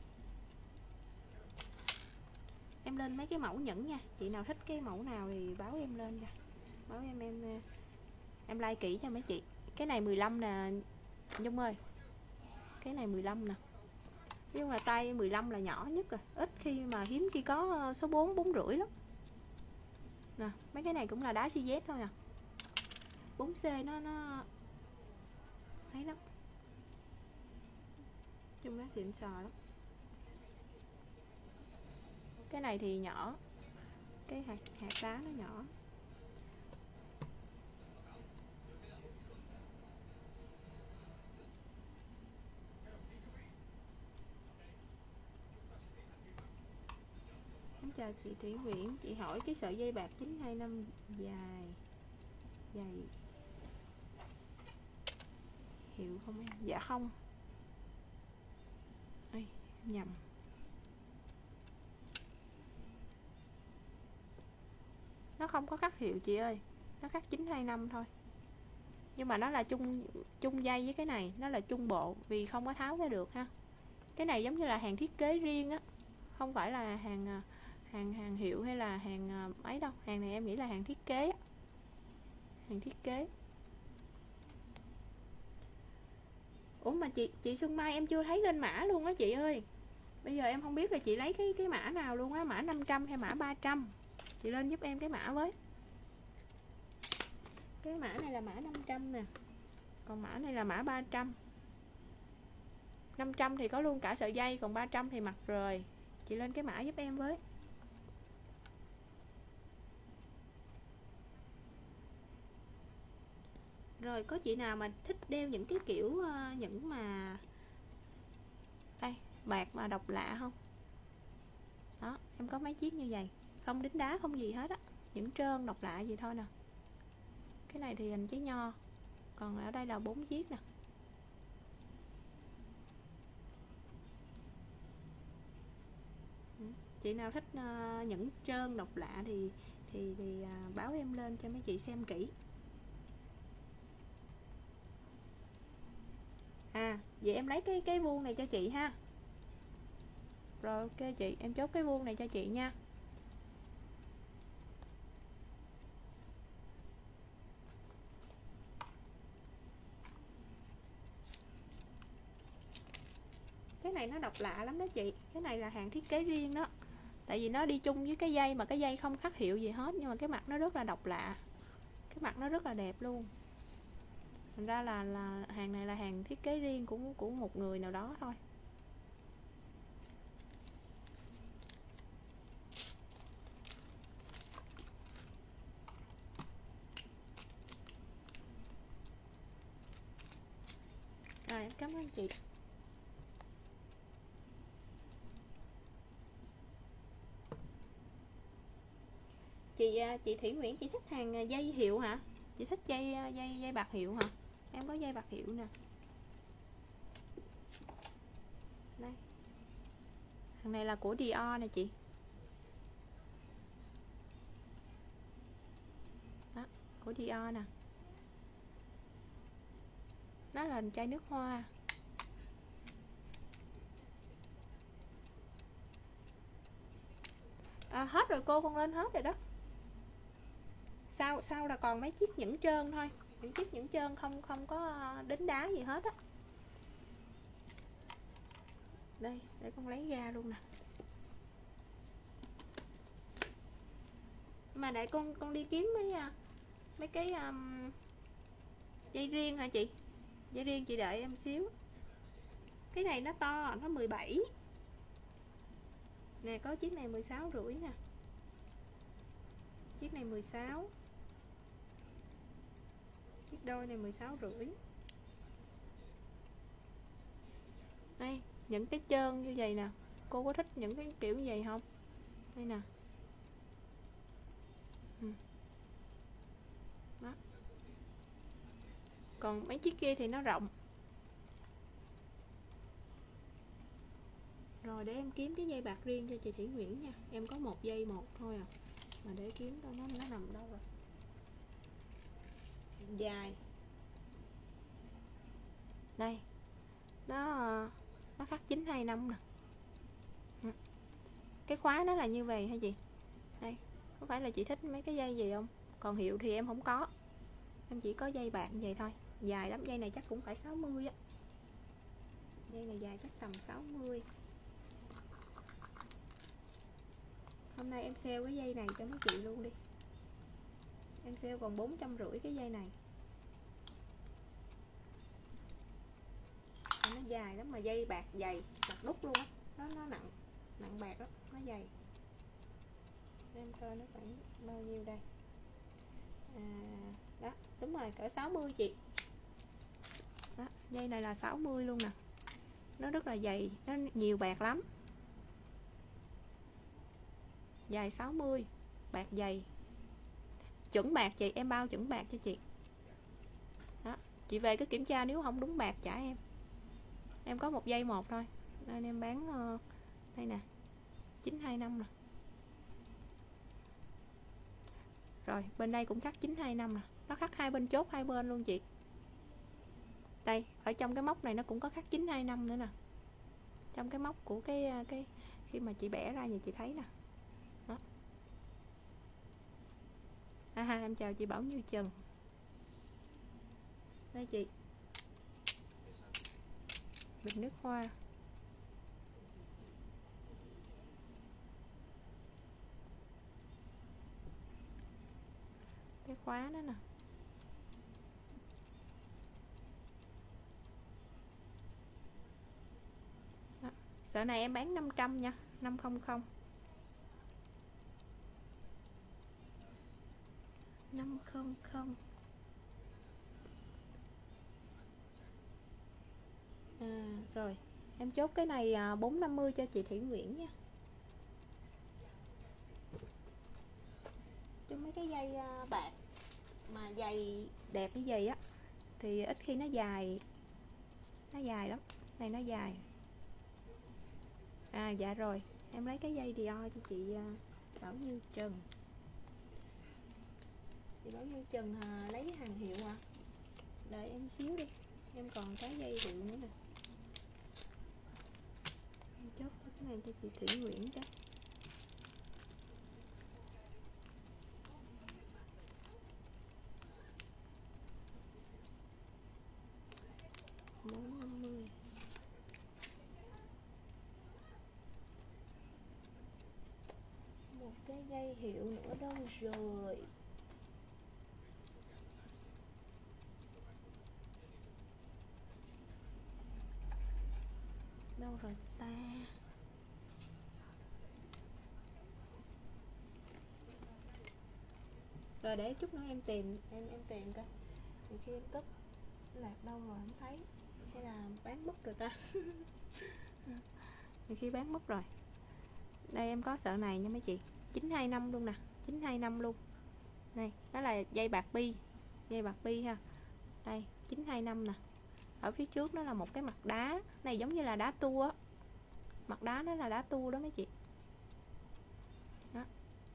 Em lên mấy cái mẫu nhẫn nha. Chị nào thích cái mẫu nào thì báo em lên nha. Báo em em em like kỹ cho mấy chị. Cái này mười lăm nè Nhung ơi. Cái này mười lăm nè. Nhưng mà tay mười lăm là nhỏ nhất rồi. Ít khi mà hiếm khi có số bốn, bốn rưỡi lắm. Nè, mấy cái này cũng là đá xê dét thôi à. bốn xê nó nó thấy lắm. Chung nó xịn sò lắm. Cái này thì nhỏ. Cái hạt hạt đá nó nhỏ. Chào chị Thủy Nguyễn, chị hỏi cái sợi dây bạc chín hai năm dài dài hiệu không em? Dạ không. Ê, nhầm. Nó không có khắc hiệu chị ơi. Nó khắc chín hai năm thôi. Nhưng mà nó là chung chung dây với cái này, nó là chung bộ vì không có tháo ra được ha. Cái này giống như là hàng thiết kế riêng á, không phải là hàng hàng hàng hiệu hay là hàng ấy đâu. Hàng này em nghĩ là hàng thiết kế á. Hàng thiết kế. Ủa mà chị chị Xuân Mai em chưa thấy lên mã luôn á chị ơi. Bây giờ em không biết là chị lấy cái cái mã nào luôn á, mã năm trăm hay mã ba trăm. Chị lên giúp em cái mã với. Cái mã này là mã năm trăm nè. Còn mã này là mã ba trăm. năm trăm thì có luôn cả sợi dây, còn ba trăm thì mặt rời. Chị lên cái mã giúp em với. Rồi có chị nào mà thích đeo những cái kiểu uh, những mà đây bạc mà độc lạ không? Đó, em có mấy chiếc như vậy, không đính đá không gì hết á, những trơn độc lạ gì thôi nè. Cái này thì hình trái nho, còn ở đây là bốn chiếc nè. Chị nào thích uh, những trơn độc lạ thì thì thì uh, báo em lên cho mấy chị xem kỹ. À, vậy em lấy cái cái vuông này cho chị ha. Rồi ok chị, em chốt cái vuông này cho chị nha. Cái này nó độc lạ lắm đó chị. Cái này là hàng thiết kế riêng đó. Tại vì nó đi chung với cái dây mà cái dây không khắc hiệu gì hết, nhưng mà cái mặt nó rất là độc lạ. Cái mặt nó rất là đẹp luôn. Thành ra là là hàng này là hàng thiết kế riêng của của một người nào đó thôi. Rồi em cảm ơn chị. Chị chị Thủy Nguyễn, chị thích hàng dây hiệu hả? Chị thích dây dây dây bạc hiệu hả? Em có dây bạc hiệu nè. Đây. Hàng này là của Dior nè chị. Đó, của Dior nè. Nó là chai nước hoa. À, hết rồi cô, con lên hết rồi đó. sau sau là còn mấy chiếc nhẫn trơn thôi, những chiếc nhẫn trơn không không có đính đá gì hết á. Đây để con lấy ra luôn nè. Mà để con con đi kiếm mấy mấy cái um, dây riêng hả chị? Dây riêng chị đợi em xíu. Cái này nó to, nó mười bảy. Nè có chiếc này mười sáu rưỡi nè. Chiếc này mười sáu. Chiếc đôi này mười sáu rưỡi. Đây, những cái trơn như vậy nè. Cô có thích những cái kiểu như vậy không? Đây nè. Ừ. Đó. Còn mấy chiếc kia thì nó rộng. Rồi để em kiếm cái dây bạc riêng cho chị Thủy Nguyễn nha. Em có một dây một thôi à. Mà để kiếm coi nó nó nằm đâu rồi. Dài. Đây. Nó nó khắc chín hai năm nè. Cái khóa nó là như vậy hả chị? Đây, có phải là chị thích mấy cái dây gì không? Còn hiệu thì em không có. Em chỉ có dây bạc như vậy thôi. Dài lắm, dây này chắc cũng phải sáu mươi á. Dây này dài chắc tầm sáu mươi. Hôm nay em sale cái dây này cho mấy chị luôn đi. Em sale còn bốn trăm rưỡi cái dây này. Nó dài lắm mà dây bạc dày, bạc đúc luôn á. Nó nó nặng, nặng bạc đó, nó dày. Em coi nó khoảng bao nhiêu đây. À, đó, đúng rồi, cỡ sáu mươi chị. Đó, dây này là sáu mươi luôn nè. Nó rất là dày, nó nhiều bạc lắm. Dài sáu mươi, bạc dày. Chuẩn bạc chị, em bao chuẩn bạc cho chị. Đó, chị về cứ kiểm tra nếu không đúng bạc trả em. Em có một dây một thôi. Nên em bán uh, đây nè. chín hai năm nè. Rồi, bên đây cũng khắc chín hai năm nè. Nó khắc hai bên chốt hai bên luôn chị. Đây, ở trong cái móc này nó cũng có khắc chín hai năm nữa nè. Trong cái móc của cái cái khi mà chị bẻ ra như chị thấy nè. Đó. À ha, em chào chị Bảo Như Trần. Đây chị. Bình nước hoa. Cái khóa đó nè. Đó. Sợ này em bán năm trăm nha, năm trăm. năm trăm. À, rồi em chốt cái này bốn trăm năm mươi cho chị Thủy Nguyễn nha. Cho mấy cái dây bạc mà dày đẹp như vậy á thì ít khi nó dài, nó dài lắm. Này nó dài. À dạ rồi, em lấy cái dây Dior cho chị Bảo Như Trần. Chị Bảo Như Trần à, lấy cái hàng hiệu à. Đợi em xíu đi, em còn cái dây hiệu nữa nè. Em chốt cái này cho chị Thủy Nguyễn chứ. bốn trăm năm mươi. Một cái dây hiệu nữa đâu rồi. Đâu rồi ta? Rồi để chút nữa em tìm, em em tìm coi. Thì khi em cất lạc đâu rồi không thấy. Hay là bán mất rồi ta? Thì khi bán mất rồi. Đây em có sợi này nha mấy chị. chín hai năm luôn nè, chín hai năm luôn. Này, đó là dây bạc bi, dây bạc bi ha. Đây, chín hai năm nè. Ở phía trước nó là một cái mặt đá, này giống như là đá tua á. Mặt đá nó là đá tua đó mấy chị. Đó.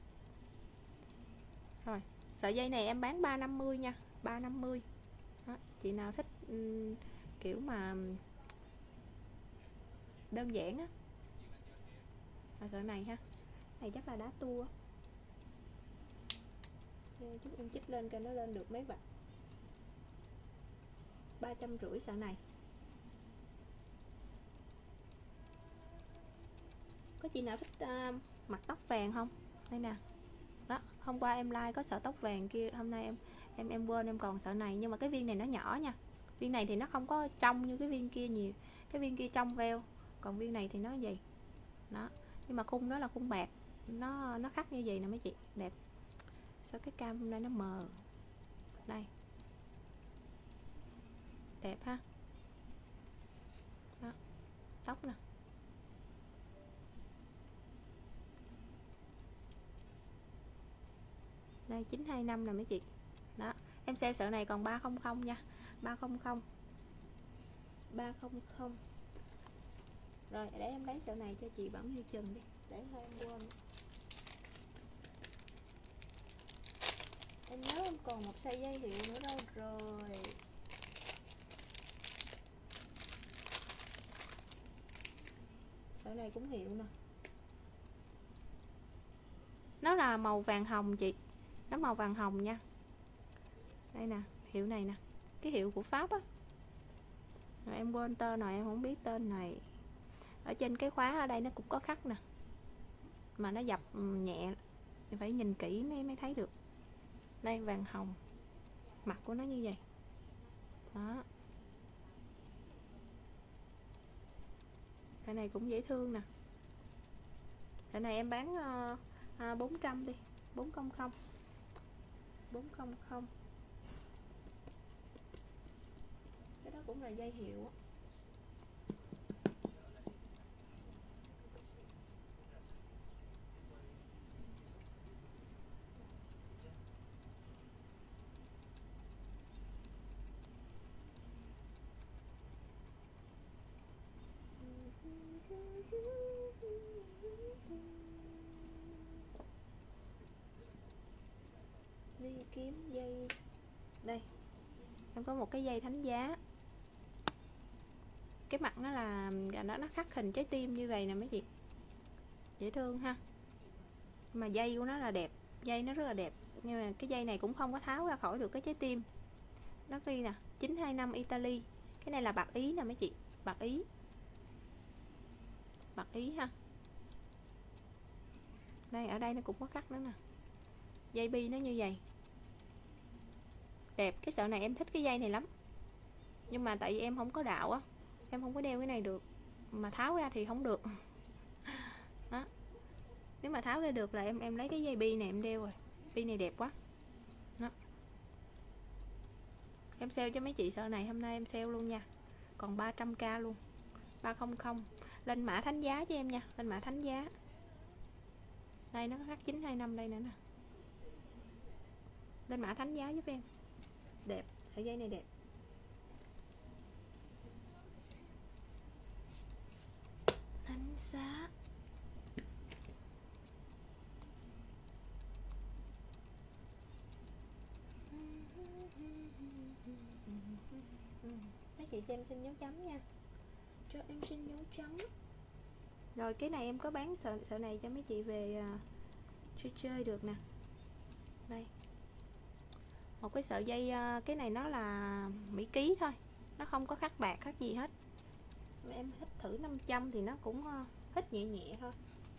Rồi, sợi dây này em bán ba trăm năm mươi nha, ba trăm năm mươi. Đó, chị nào thích um, kiểu mà đơn giản á. À, sợi này ha. Này chắc là đá tua. Chút em chích lên coi nó lên được mấy vạch. Ba trăm rưỡi sợi này. Có chị nào thích uh, mặt tóc vàng không? Đây nè. Đó, hôm qua em like có sợi tóc vàng kia, hôm nay em em em quên em còn sợi này, nhưng mà cái viên này nó nhỏ nha. Viên này thì nó không có trong như cái viên kia nhiều. Cái viên kia trong veo, còn viên này thì nó gì? Đó. Nhưng mà khung nó là khung bạc. Nó nó khắc như vậy nè mấy chị, đẹp. Sao cái cam hôm nay nó mờ. Đây. Đẹp ha. Đó. Tóc nè. Đây chín hai năm nè mấy chị. Đó, em sale sợi này còn ba trăm nha. ba trăm. ba trăm. Rồi để em lấy sợi này cho chị Bẩm Như Trần đi, để thôi em quên. Em nhớ em còn một sợi dây hiệu nữa đâu rồi. Sợi này cũng hiệu nè. Nó là màu vàng hồng chị. Nó màu vàng hồng nha. Đây nè, hiệu này nè. Cái hiệu của Pháp á. Rồi em quên tên rồi, em không biết tên này. Ở trên cái khóa ở đây nó cũng có khắc nè. Mà nó dập nhẹ, phải nhìn kỹ mới mới thấy được. Đây vàng hồng. Mặt của nó như vậy. Đó. Cái này cũng dễ thương nè. Cái này em bán uh, uh, bốn trăm đi, bốn trăm. bốn trăm. Cái đó cũng là dây hiệu á. Đi kiếm dây. Đây. Em có một cái dây thánh giá. Cái mặt nó là nó nó khắc hình trái tim như vậy nè mấy chị. Dễ thương ha. Mà dây của nó là đẹp, dây nó rất là đẹp. Nhưng mà cái dây này cũng không có tháo ra khỏi được cái trái tim. Nó ghi nè, chín hai năm Italy. Cái này là bạc Ý nè mấy chị, bạc Ý. Bạc Ý ha. Đây, ở đây nó cũng có khắc nữa nè. Dây bi nó như vậy. Đẹp, cái sợi này em thích cái dây này lắm. Nhưng mà tại vì em không có đạo á, em không có đeo cái này được. Mà tháo ra thì không được. Đó. Nếu mà tháo ra được là em em lấy cái dây bi này em đeo rồi. Bi này đẹp quá. Đó. Em sale cho mấy chị sợi này, hôm nay em sale luôn nha. Còn ba trăm k luôn. ba trăm. Lên mã thánh giá cho em nha, lên mã thánh giá. Đây nó có khắc chín hai năm đây nữa nè. Lên mã thánh giá giúp em. Đẹp, sợi dây này đẹp. Thánh giá. Mấy chị cho em xin dấu chấm nha. Cho em xin dấu chấm. Rồi cái này em có bán sợi, sợi này cho mấy chị về uh, chơi chơi được nè. Đây. Một cái sợi dây uh, cái này nó là mỹ ký thôi. Nó không có khắc bạc khắc gì hết. Em hít thử năm trăm thì nó cũng uh, hít nhẹ nhẹ thôi.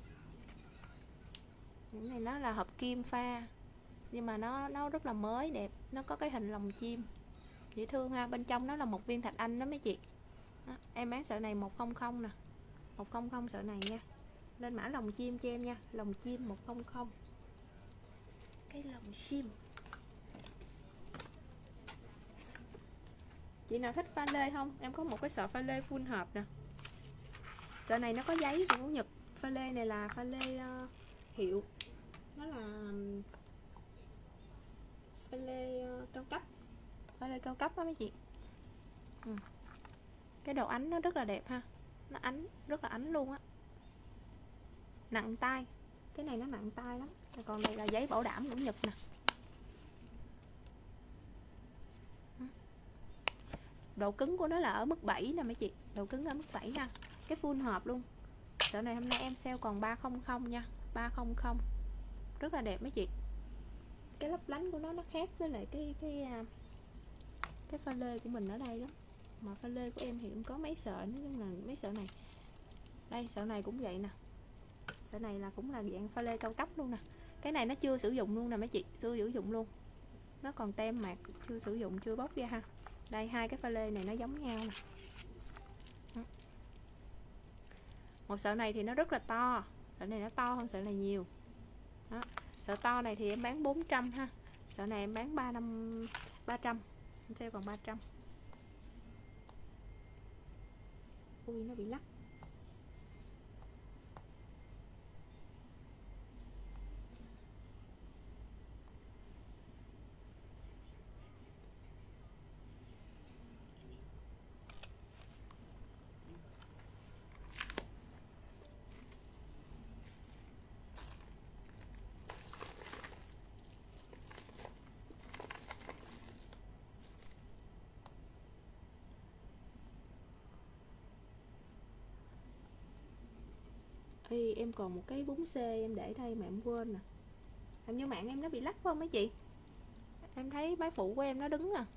Những này nó là hợp kim pha. Nhưng mà nó nó rất là mới đẹp. Nó có cái hình lồng chim. Dễ thương ha. Bên trong nó là một viên thạch anh đó mấy chị. Đó, em bán sợi này một trăm nè. một trăm sợi này nha. Lên mã lồng chim cho em nha. Lồng chim một trăm. Cái lồng chim. Chị nào thích pha lê không? Em có một cái sợi pha lê full hộp nè. Sợi này nó có giấy của Nhật. Pha lê này là pha lê uh, hiệu. Nó là pha lê uh, cao cấp. Pha lê cao cấp đó mấy chị. Ừ. Cái đầu ánh nó rất là đẹp ha. Nó ánh, rất là ánh luôn á. Nặng tay. Cái này nó nặng tay lắm. Còn đây là giấy bảo đảm của Nhật nè. Độ cứng của nó là ở mức bảy nè mấy chị. Độ cứng ở mức bảy nha. Cái full hộp luôn. Sợi này hôm nay em sale còn ba trăm nha. ba trăm. Rất là đẹp mấy chị. cái lấp lánh của nó nó khác với lại cái cái cái pha lê của mình ở đây đó. Mà pha lê của em thì cũng có mấy sợi, nói chung là mấy sợi này. Đây sợi này cũng vậy nè, sợi này là cũng là dạng pha lê cao cấp luôn nè. Cái này nó chưa sử dụng luôn nè mấy chị, chưa sử dụng luôn, nó còn tem mạc chưa sử dụng, chưa bóc ra ha. Đây hai cái pha lê này nó giống nhau nè. Đó. Một sợi này thì nó rất là to, sợi này nó to hơn sợi này nhiều. Đó. Sợi to này thì em bán bốn trăm ha, sợi này em bán ba năm ba trăm, em sale còn ba trăm. Ui nó bị lắc. Ê, em còn một cái bún xê em để đây mà em quên nè. Hình như mạng em nó bị lắc phải không mấy chị? Em thấy máy phụ của em nó đứng nè.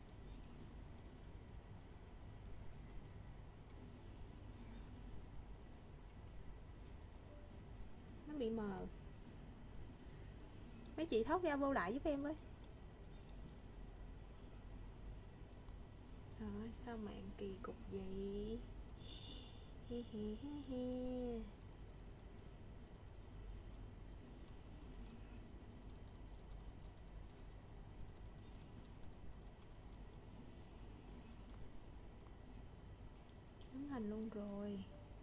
Nó bị mờ. Mấy chị tháo ra vô lại giúp em với. Rồi sao mạng kỳ cục vậy? He he he he. Đứng hình luôn rồi.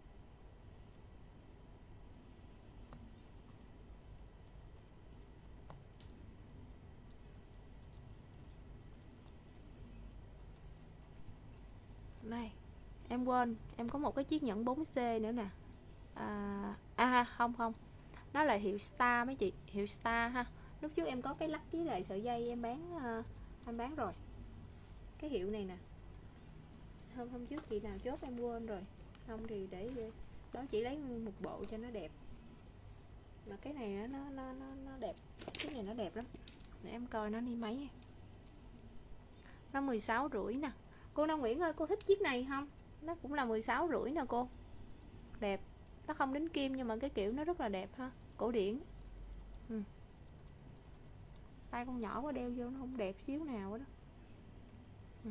Này, em quên, em có một cái chiếc nhẫn bốn xê nữa nè. À, à không không. Nó là hiệu Star mấy chị, hiệu Star ha. Lúc trước em có cái lắc với lại sợi dây em bán uh, em bán rồi. Cái hiệu này nè. Hôm hôm trước chị nào chốt em quên rồi. Không thì để đó chỉ lấy một bộ cho nó đẹp. Mà cái này nó nó nó nó đẹp. Cái này nó đẹp lắm. Để em coi nó đi mấy. Nó mười sáu rưỡi nè. Cô Nam Nguyễn ơi, cô thích chiếc này không? Nó cũng là mười sáu rưỡi nè cô. Đẹp. Nó không đính kim nhưng mà cái kiểu nó rất là đẹp ha. Cổ điển. Ừ. Tay con nhỏ quá đeo vô nó không đẹp xíu nào đó. Ừ.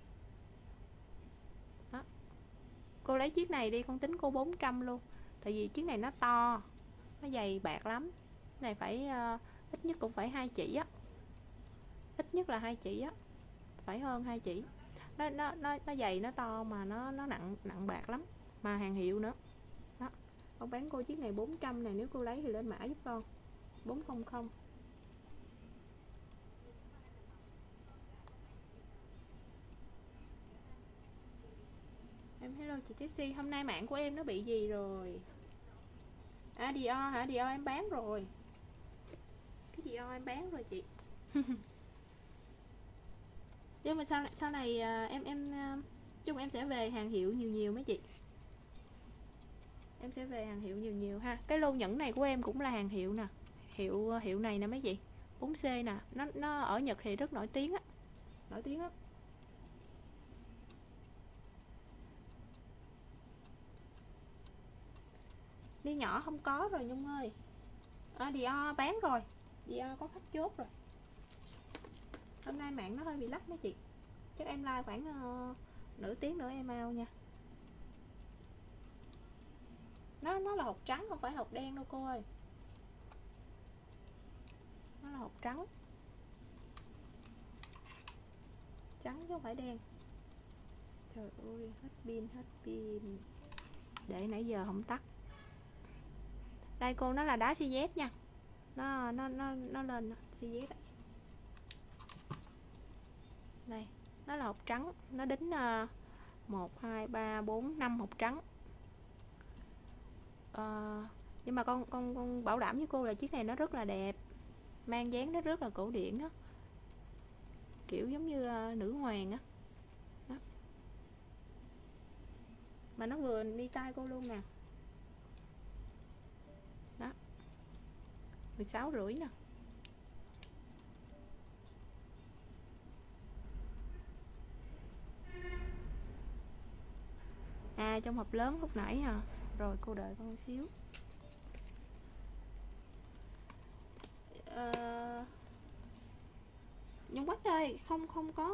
Đó. Cô lấy chiếc này đi, con tính cô bốn trăm luôn. Tại vì chiếc này nó to, nó dày bạc lắm. Cái này phải uh, ít nhất cũng phải hai chỉ á. Ít nhất là hai chỉ á. Phải hơn hai chỉ. Nó nó nó nó dày, nó to mà nó nó nặng nặng bạc lắm, mà hàng hiệu nữa. Đó. Con bán cô chiếc này bốn trăm nè, nếu cô lấy thì lên mã giúp con. bốn trăm. Em hello chị Tessie, hôm nay mạng của em nó bị gì rồi? À Dior hả? Dior em bán rồi. Cái Dior em bán rồi chị. Nhưng mà sau sau này em em chung em sẽ về hàng hiệu nhiều nhiều mấy chị. Em sẽ về hàng hiệu nhiều nhiều ha. Cái lô nhẫn này của em cũng là hàng hiệu nè. Hiệu hiệu này nè mấy chị. bốn xê nè, nó nó ở Nhật thì rất nổi tiếng á. Nổi tiếng á. Đi nhỏ không có rồi Nhung ơi. À, Dior bán rồi. Dior có khách chốt rồi. Hôm nay mạng nó hơi bị lắc mấy chị. Chắc em like khoảng uh, nửa tiếng nữa em out nha. Nó nó là hột trắng không phải hột đen đâu cô ơi. Nó là hột trắng. Trắng chứ không phải đen. Trời ơi, hết pin, hết pin. Để nãy giờ không tắt. Đây cô, nó là đá xê dét nha. Nó nó nó nó lên xê dét. Đây, nó là hột trắng, nó đính uh, một hai ba bốn năm hột trắng. Uh, nhưng mà con con con bảo đảm với cô là chiếc này nó rất là đẹp. Mang dáng nó rất là cổ điển á. Kiểu giống như uh, nữ hoàng á. Đó. Mà nó vừa đi tay cô luôn nè. Đó. mười sáu rưỡi nè. Size trong hộp lớn lúc nãy hả? Rồi cô đợi con xíu. à, Nhung Quách ơi, không không có.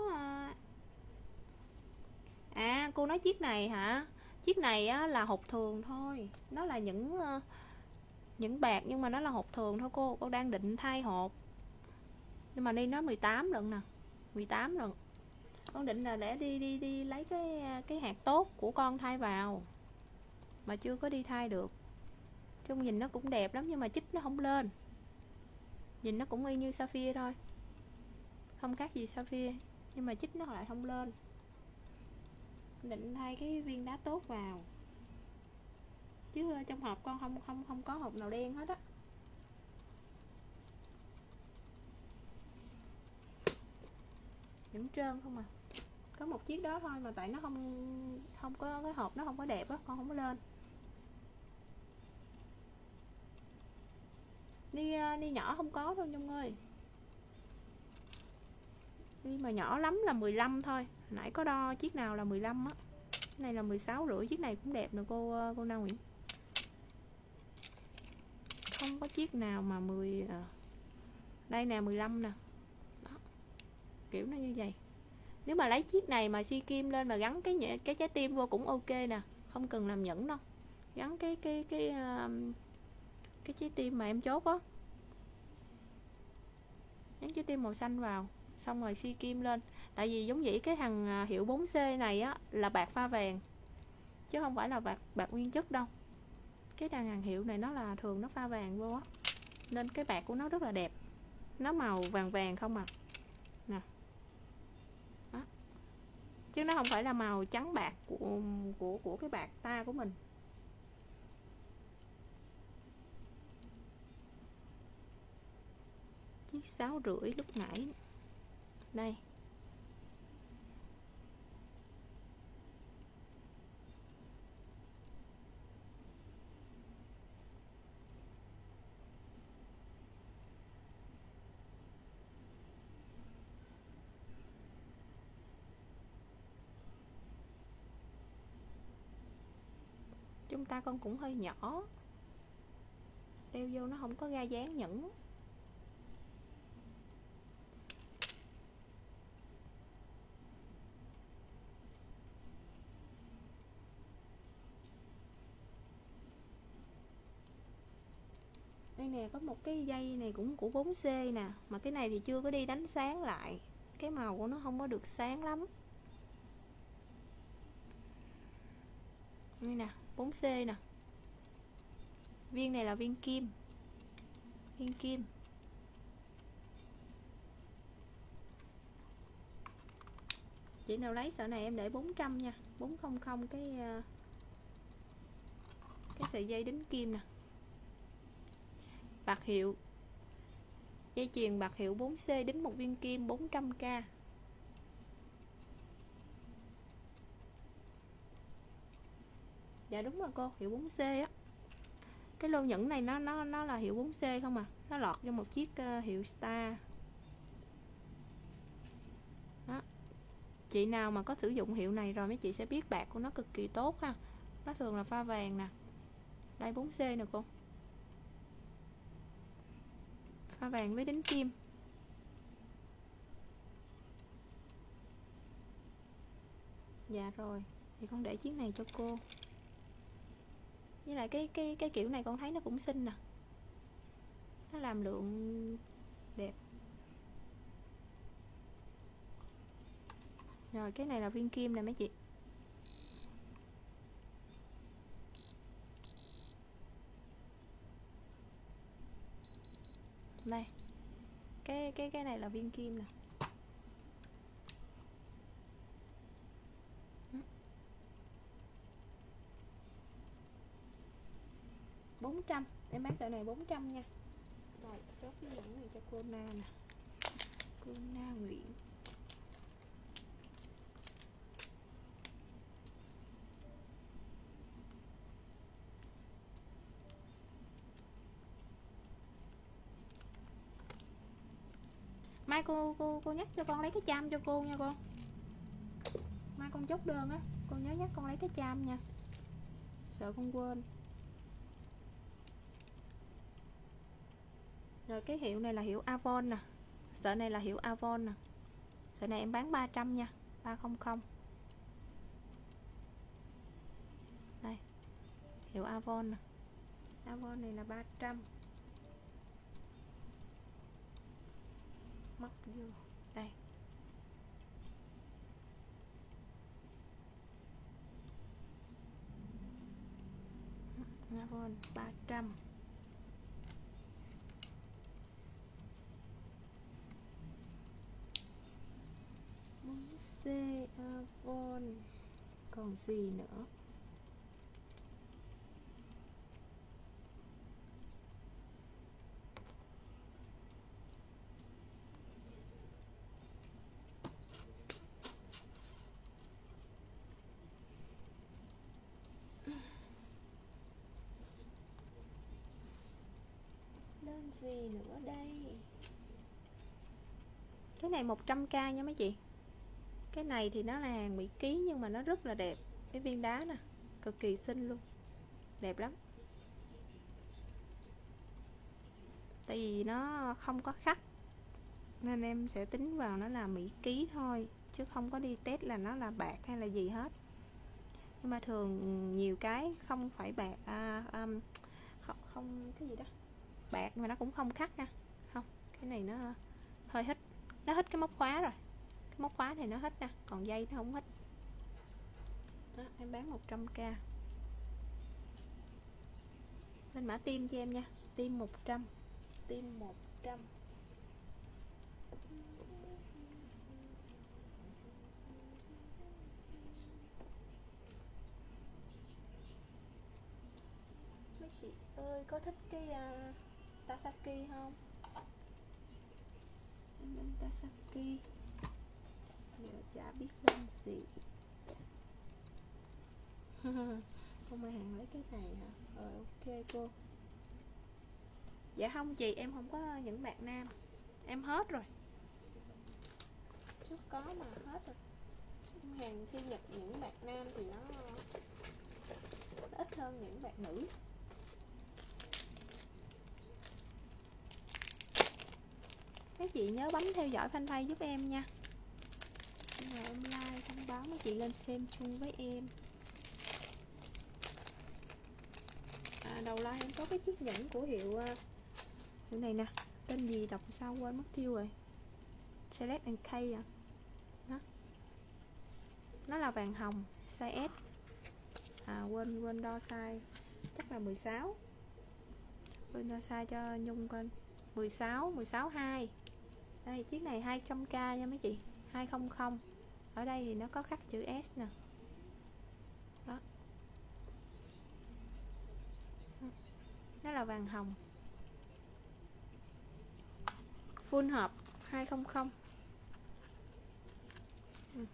À cô nói chiếc này hả? Chiếc này á, là hộp thường thôi. Nó là những những bạc nhưng mà nó là hộp thường thôi cô. Cô đang định thay hộp. Nhưng mà đi nó mười tám lần nè, mười tám lần. Con định là để đi đi đi lấy cái cái hạt tốt của con thay vào mà chưa có đi thay được. Trông nhìn nó cũng đẹp lắm nhưng mà chích nó không lên. Nhìn nó cũng y như sapphire thôi, không khác gì sapphire, nhưng mà chích nó lại không lên. Định thay cái viên đá tốt vào chứ trong hộp con không không không có hộp nào đen hết á. Những trơn không à. Có một chiếc đó thôi mà tại nó không không có cái hộp, nó không có đẹp á, con không có lên. Ni ni nhỏ không có đâu Nhung ơi. Ni mà nhỏ lắm là mười lăm thôi. Nãy có đo chiếc nào là mười lăm á. Cái này là mười sáu rưỡi, chiếc này cũng đẹp nè cô cô Na Nguyễn. Không có chiếc nào mà mười à. Đây nè mười lăm nè. Đó. Kiểu nó như vậy. Nếu mà lấy chiếc này mà xi kim lên mà gắn cái cái trái tim vô cũng ok nè, không cần làm nhẫn đâu. Gắn cái cái cái cái trái tim mà em chốt á. Gắn trái tim màu xanh vào, xong rồi xi kim lên. Tại vì giống vậy cái thằng hiệu bốn C này á là bạc pha vàng chứ không phải là bạc bạc nguyên chất đâu. Cái thằng hàng hiệu này nó là thường nó pha vàng vô á, nên cái bạc của nó rất là đẹp. Nó màu vàng vàng không à nè. Đó. Chứ nó không phải là màu trắng bạc của của của cái bạc ta của mình. Chiếc sáu rưỡi lúc nãy đây. Chúng ta con cũng hơi nhỏ, đeo vô nó không có ra dáng nhẫn. Đây nè, có một cái dây này cũng của bốn C nè, mà cái này thì chưa có đi đánh sáng lại, cái màu của nó không có được sáng lắm. Đây nè, bốn C nè. Viên này là viên kim. Viên kim. Chị nào lấy sợi này em để bốn trăm nha, bốn trăm cái cái sợi dây đính kim nè. Bạc hiệu. Dây chuyền bạc hiệu bốn C đính một viên kim bốn trăm k. Dạ đúng rồi cô, hiệu bốn C á. Cái lô nhẫn này nó nó nó là hiệu bốn C không à, nó lọt vô một chiếc uh, hiệu Star. Đó. Chị nào mà có sử dụng hiệu này rồi mấy chị sẽ biết bạc của nó cực kỳ tốt ha. Nó thường là pha vàng nè. Đây bốn C nè cô. Pha vàng với đính kim. Dạ rồi, thì con để chiếc này cho cô. Với lại cái cái cái kiểu này con thấy nó cũng xinh nè. Nó làm lượng đẹp. Rồi cái này là viên kim nè mấy chị. Đây. Cái cái cái này là viên kim nè. bốn trăm, em bán sợi này bốn trăm nha. Rồi, chốt cái nhẫn này cho cô Na nè. Cô Na Nguyễn. Mai cô cô cô nhắc cho con lấy cái cham cho cô nha con. Mai con chốt đơn á, cô nhớ nhắc con lấy cái cham nha. sợ con quên. Rồi cái hiệu này là hiệu Avon nè. Sợi này là hiệu Avon nè. Sợi này em bán ba trăm nha, ba trăm. Đây, hiệu Avon nè. Avon này là ba trăm. Móc vô đây. Avon ba trăm. bốn C Avon. Còn gì nữa? Đơn gì nữa đây? Cái này một trăm k nha mấy chị. Cái này thì nó là hàng Mỹ ký nhưng mà nó rất là đẹp. Cái viên đá nè, cực kỳ xinh luôn. Đẹp lắm. Tại vì nó không có khắc nên em sẽ tính vào nó là Mỹ ký thôi, chứ không có đi test là nó là bạc hay là gì hết. Nhưng mà thường nhiều cái không phải bạc à, um, không, không cái gì đó bạc mà nó cũng không khắc nha. Không, cái này nó hơi hít. Nó hít cái móc khóa rồi. Cái móc khóa thì nó hít nè, còn dây nó không hít. Đó, em bán một trăm k. Lên mã tim cho em nha. Tim một trăm. Tim một trăm. Mấy chị ơi có thích cái uh, Tasaki không? Lên Tasaki. Giờ chả biết lên gì. Không ai hàng lấy cái này hả? Rồi ok cô. Dạ không chị, em không có những bạn nam. Em hết rồi. Trước có mà hết rồi. Hàng sinh nhật những bạn nam thì nó, nó ít hơn những bạn nữ. Các chị nhớ bấm theo dõi fanpage giúp em nha. Rồi em like thông báo mấy chị lên xem chung với em. À, đầu like em có cái chiếc nhẫn của hiệu hiệu này nè, tên gì đọc sao quên mất tiêu rồi. Select and K à. Đó. Nó là vàng hồng size S. À quên quên đo size, chắc là mười sáu. Quên đo size cho Nhung coi. mười sáu, mười sáu hai. Đây chiếc này hai trăm k nha mấy chị, hai trăm. Ở đây thì nó có khắc chữ S nè. Đó. Nó là vàng hồng. Full hộp hai trăm. Ừ.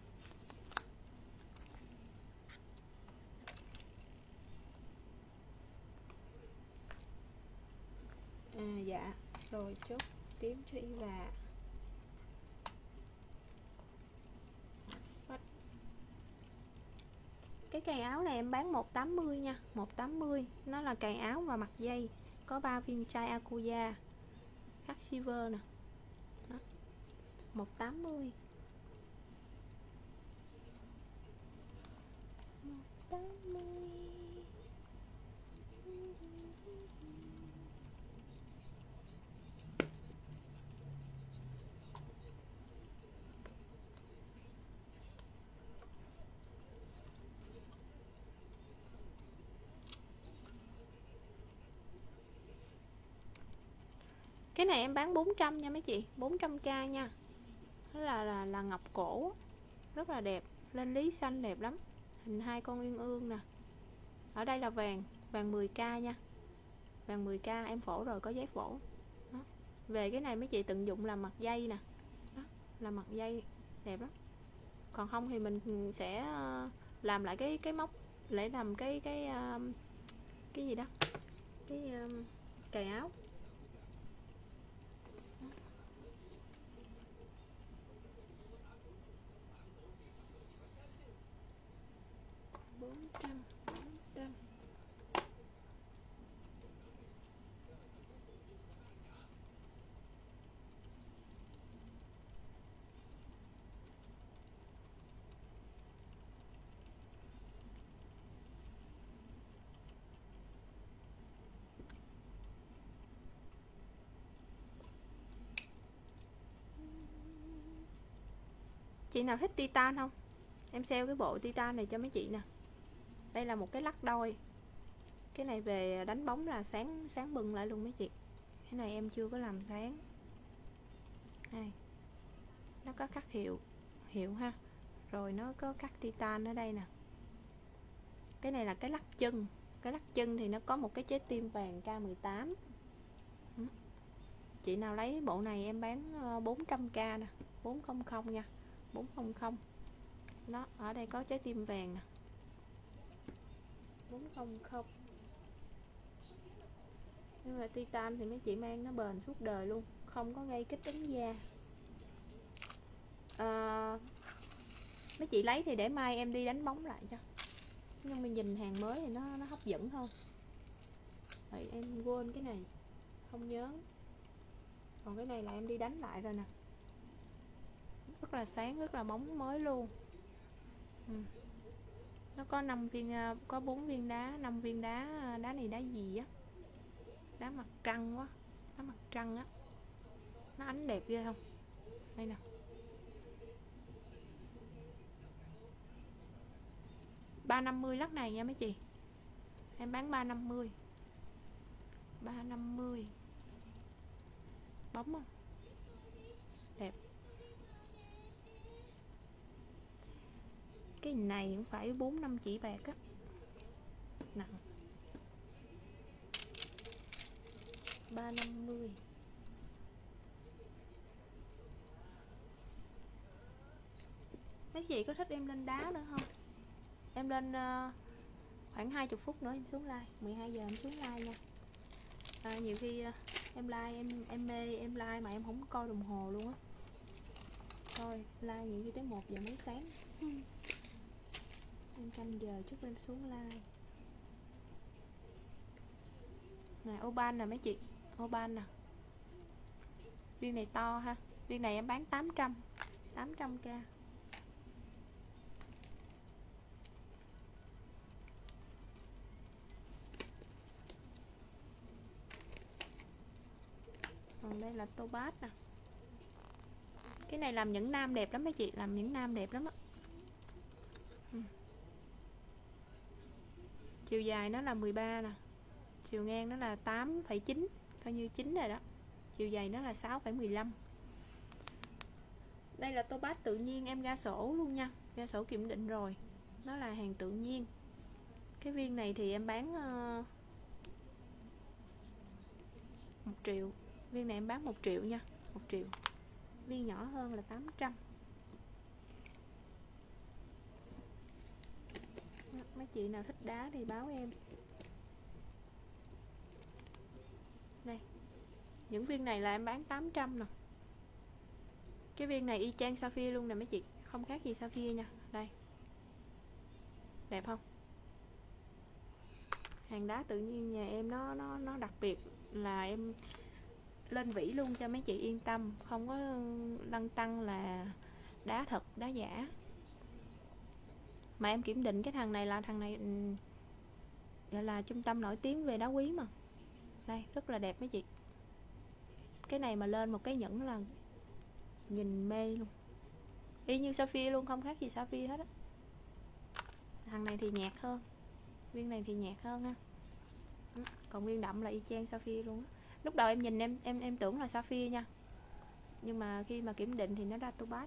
À dạ, rồi chốt tím cho y và cái cài áo này em bán một trăm tám mươi nha, một trăm tám mươi. Nó là cài áo và mặt dây, có ba viên chai Akuya khắc silver nè. Đó. một trăm tám mươi. một trăm tám mươi. Cái này em bán bốn trăm nha mấy chị, bốn trăm k nha. Đó là, là là ngọc cổ, rất là đẹp, lên lý xanh đẹp lắm, hình hai con uyên ương nè. Ở đây là vàng, vàng mười k nha, vàng mười k em phổ rồi, có giấy phổ. Đó. Về cái này mấy chị tận dụng làm mặt dây nè. Đó, là mặt dây đẹp lắm. Còn không thì mình sẽ làm lại cái cái móc để làm cái cái cái gì đó, cái cài áo. bốn trăm, bốn trăm. Chị nào thích titan không? Em sale cái bộ titan này cho mấy chị nè. Đây là một cái lắc đôi. Cái này về đánh bóng là sáng sáng bừng lại luôn mấy chị. Cái này em chưa có làm sáng. Đây. Nó có khắc hiệu hiệu ha. Rồi nó có khắc titan ở đây nè. Cái này là cái lắc chân. Cái lắc chân thì nó có một cái trái tim vàng K mười tám. Chị nào lấy bộ này em bán bốn trăm k nè, bốn trăm nha, bốn trăm. Đó, ở đây có trái tim vàng nè. bốn trăm. Nhưng mà titan thì mấy chị mang nó bền suốt đời luôn, không có gây kích ứng da. À, mấy chị lấy thì để mai em đi đánh bóng lại cho. Nhưng mà nhìn hàng mới thì nó nó hấp dẫn hơn. Vậy em quên cái này, không nhớ. Còn cái này là em đi đánh lại rồi nè. Rất là sáng, rất là bóng mới luôn. Ừ. Nó có năm viên, có bốn viên đá, năm viên đá. Đá này đá gì á? Đá mặt trăng quá. Đá mặt trăng á. Nó ánh đẹp ghê không? Đây nè. ba trăm năm mươi lắc này nha mấy chị. Em bán ba trăm năm mươi. ba trăm năm mươi. Bóng không? Đẹp. Cái này cũng phải bốn năm chỉ bạc á. Nặng. ba trăm năm mươi. Mấy chị có thích em lên đá nữa không? Em lên uh, khoảng hai mươi phút nữa em xuống live. mười hai giờ em xuống live nha. À, nhiều khi uh, em live em em mê em live mà em không coi đồng hồ luôn á. Coi live nhiều khi tới một giờ mấy sáng. Em canh giờ chút em xuống live. Nè, Oban nè mấy chị. Oban nè. Viên này to ha. Viên này em bán tám trăm. tám trăm k. Còn đây là Topaz nè. Cái này làm những nam đẹp lắm mấy chị. Làm những nam đẹp lắm á. Ừ. Chiều dài nó là mười ba nè. Chiều ngang nó là tám phẩy chín. Coi như chín rồi đó. Chiều dày nó là sáu phẩy mười lăm. Đây là Topaz tự nhiên, em ra sổ luôn nha. Ra sổ kiểm định rồi. Nó là hàng tự nhiên. Cái viên này thì em bán uh, một triệu. Viên này em bán một triệu nha. một triệu. Viên nhỏ hơn là tám trăm. Mấy chị nào thích đá thì báo em. Đây. Những viên này là em bán tám trăm nè. Cái viên này y chang sapphire luôn nè mấy chị. Không khác gì sapphire nha. Đây. Đẹp không? Hàng đá tự nhiên nhà em nó nó nó đặc biệt là em lên vỉ luôn cho mấy chị yên tâm, không có lăng tăng là đá thật, đá giả. Mà em kiểm định cái thằng này là thằng này gọi là trung tâm nổi tiếng về đá quý mà. Đây, rất là đẹp mấy chị. Cái này mà lên một cái nhẫn là nhìn mê luôn. Y như sapphire luôn, không khác gì sapphire hết á. Thằng này thì nhạt hơn. Viên này thì nhạt hơn ha. Còn viên đậm là y chang sapphire luôn á. Lúc đầu em nhìn em em em tưởng là sapphire nha. Nhưng mà khi mà kiểm định thì nó ra Topaz.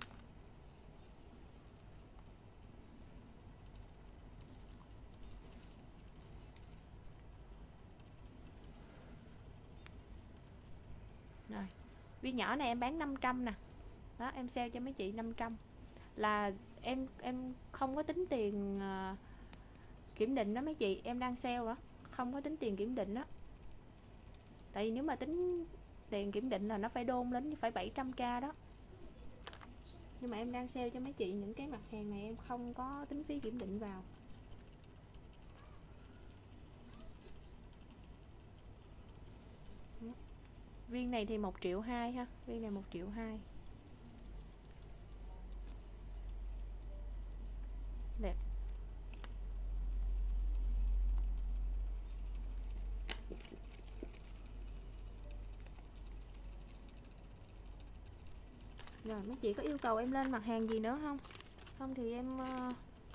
Rồi. Viên nhỏ này em bán năm trăm nè. Đó, em sale cho mấy chị năm trăm. Là em em không có tính tiền uh, kiểm định đó mấy chị, em đang sale đó, không có tính tiền kiểm định đó. Tại vì nếu mà tính tiền kiểm định là nó phải đôn lên phải bảy trăm k đó. Nhưng mà em đang sale cho mấy chị những cái mặt hàng này em không có tính phí kiểm định vào. Viên này thì một triệu hai ha, viên này một triệu hai. Đẹp. Rồi mấy chị có yêu cầu em lên mặt hàng gì nữa không? Không thì em uh,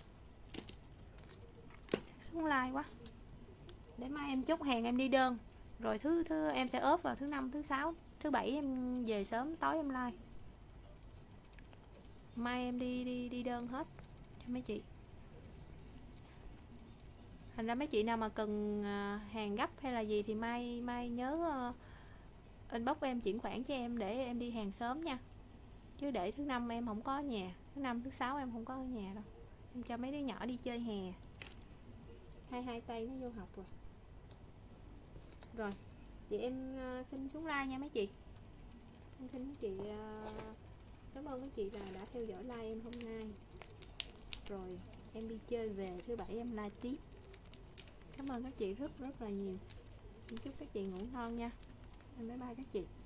xuống like quá. Để mai em chốt hàng em đi đơn. Rồi thứ thứ em sẽ ốp vào thứ năm, thứ sáu, thứ bảy em về sớm, tối em like. Mai em đi đi đi đơn hết cho mấy chị. Thành ra mấy chị nào mà cần uh, hàng gấp hay là gì thì mai mai nhớ uh, inbox em chuyển khoản cho em để em đi hàng sớm nha. Chứ để thứ năm em không có ở nhà, thứ năm thứ sáu em không có ở nhà đâu. Em cho mấy đứa nhỏ đi chơi hè. Hai hai tay nó vô học rồi. Rồi, vậy em uh, xin xuống like nha mấy chị. Em xin mấy chị uh, cảm ơn mấy chị là đã theo dõi like em hôm nay. Rồi em đi chơi về thứ bảy em like tiếp. Cảm ơn các chị rất rất là nhiều. Em chúc các chị ngủ ngon nha. Em bye bye các chị.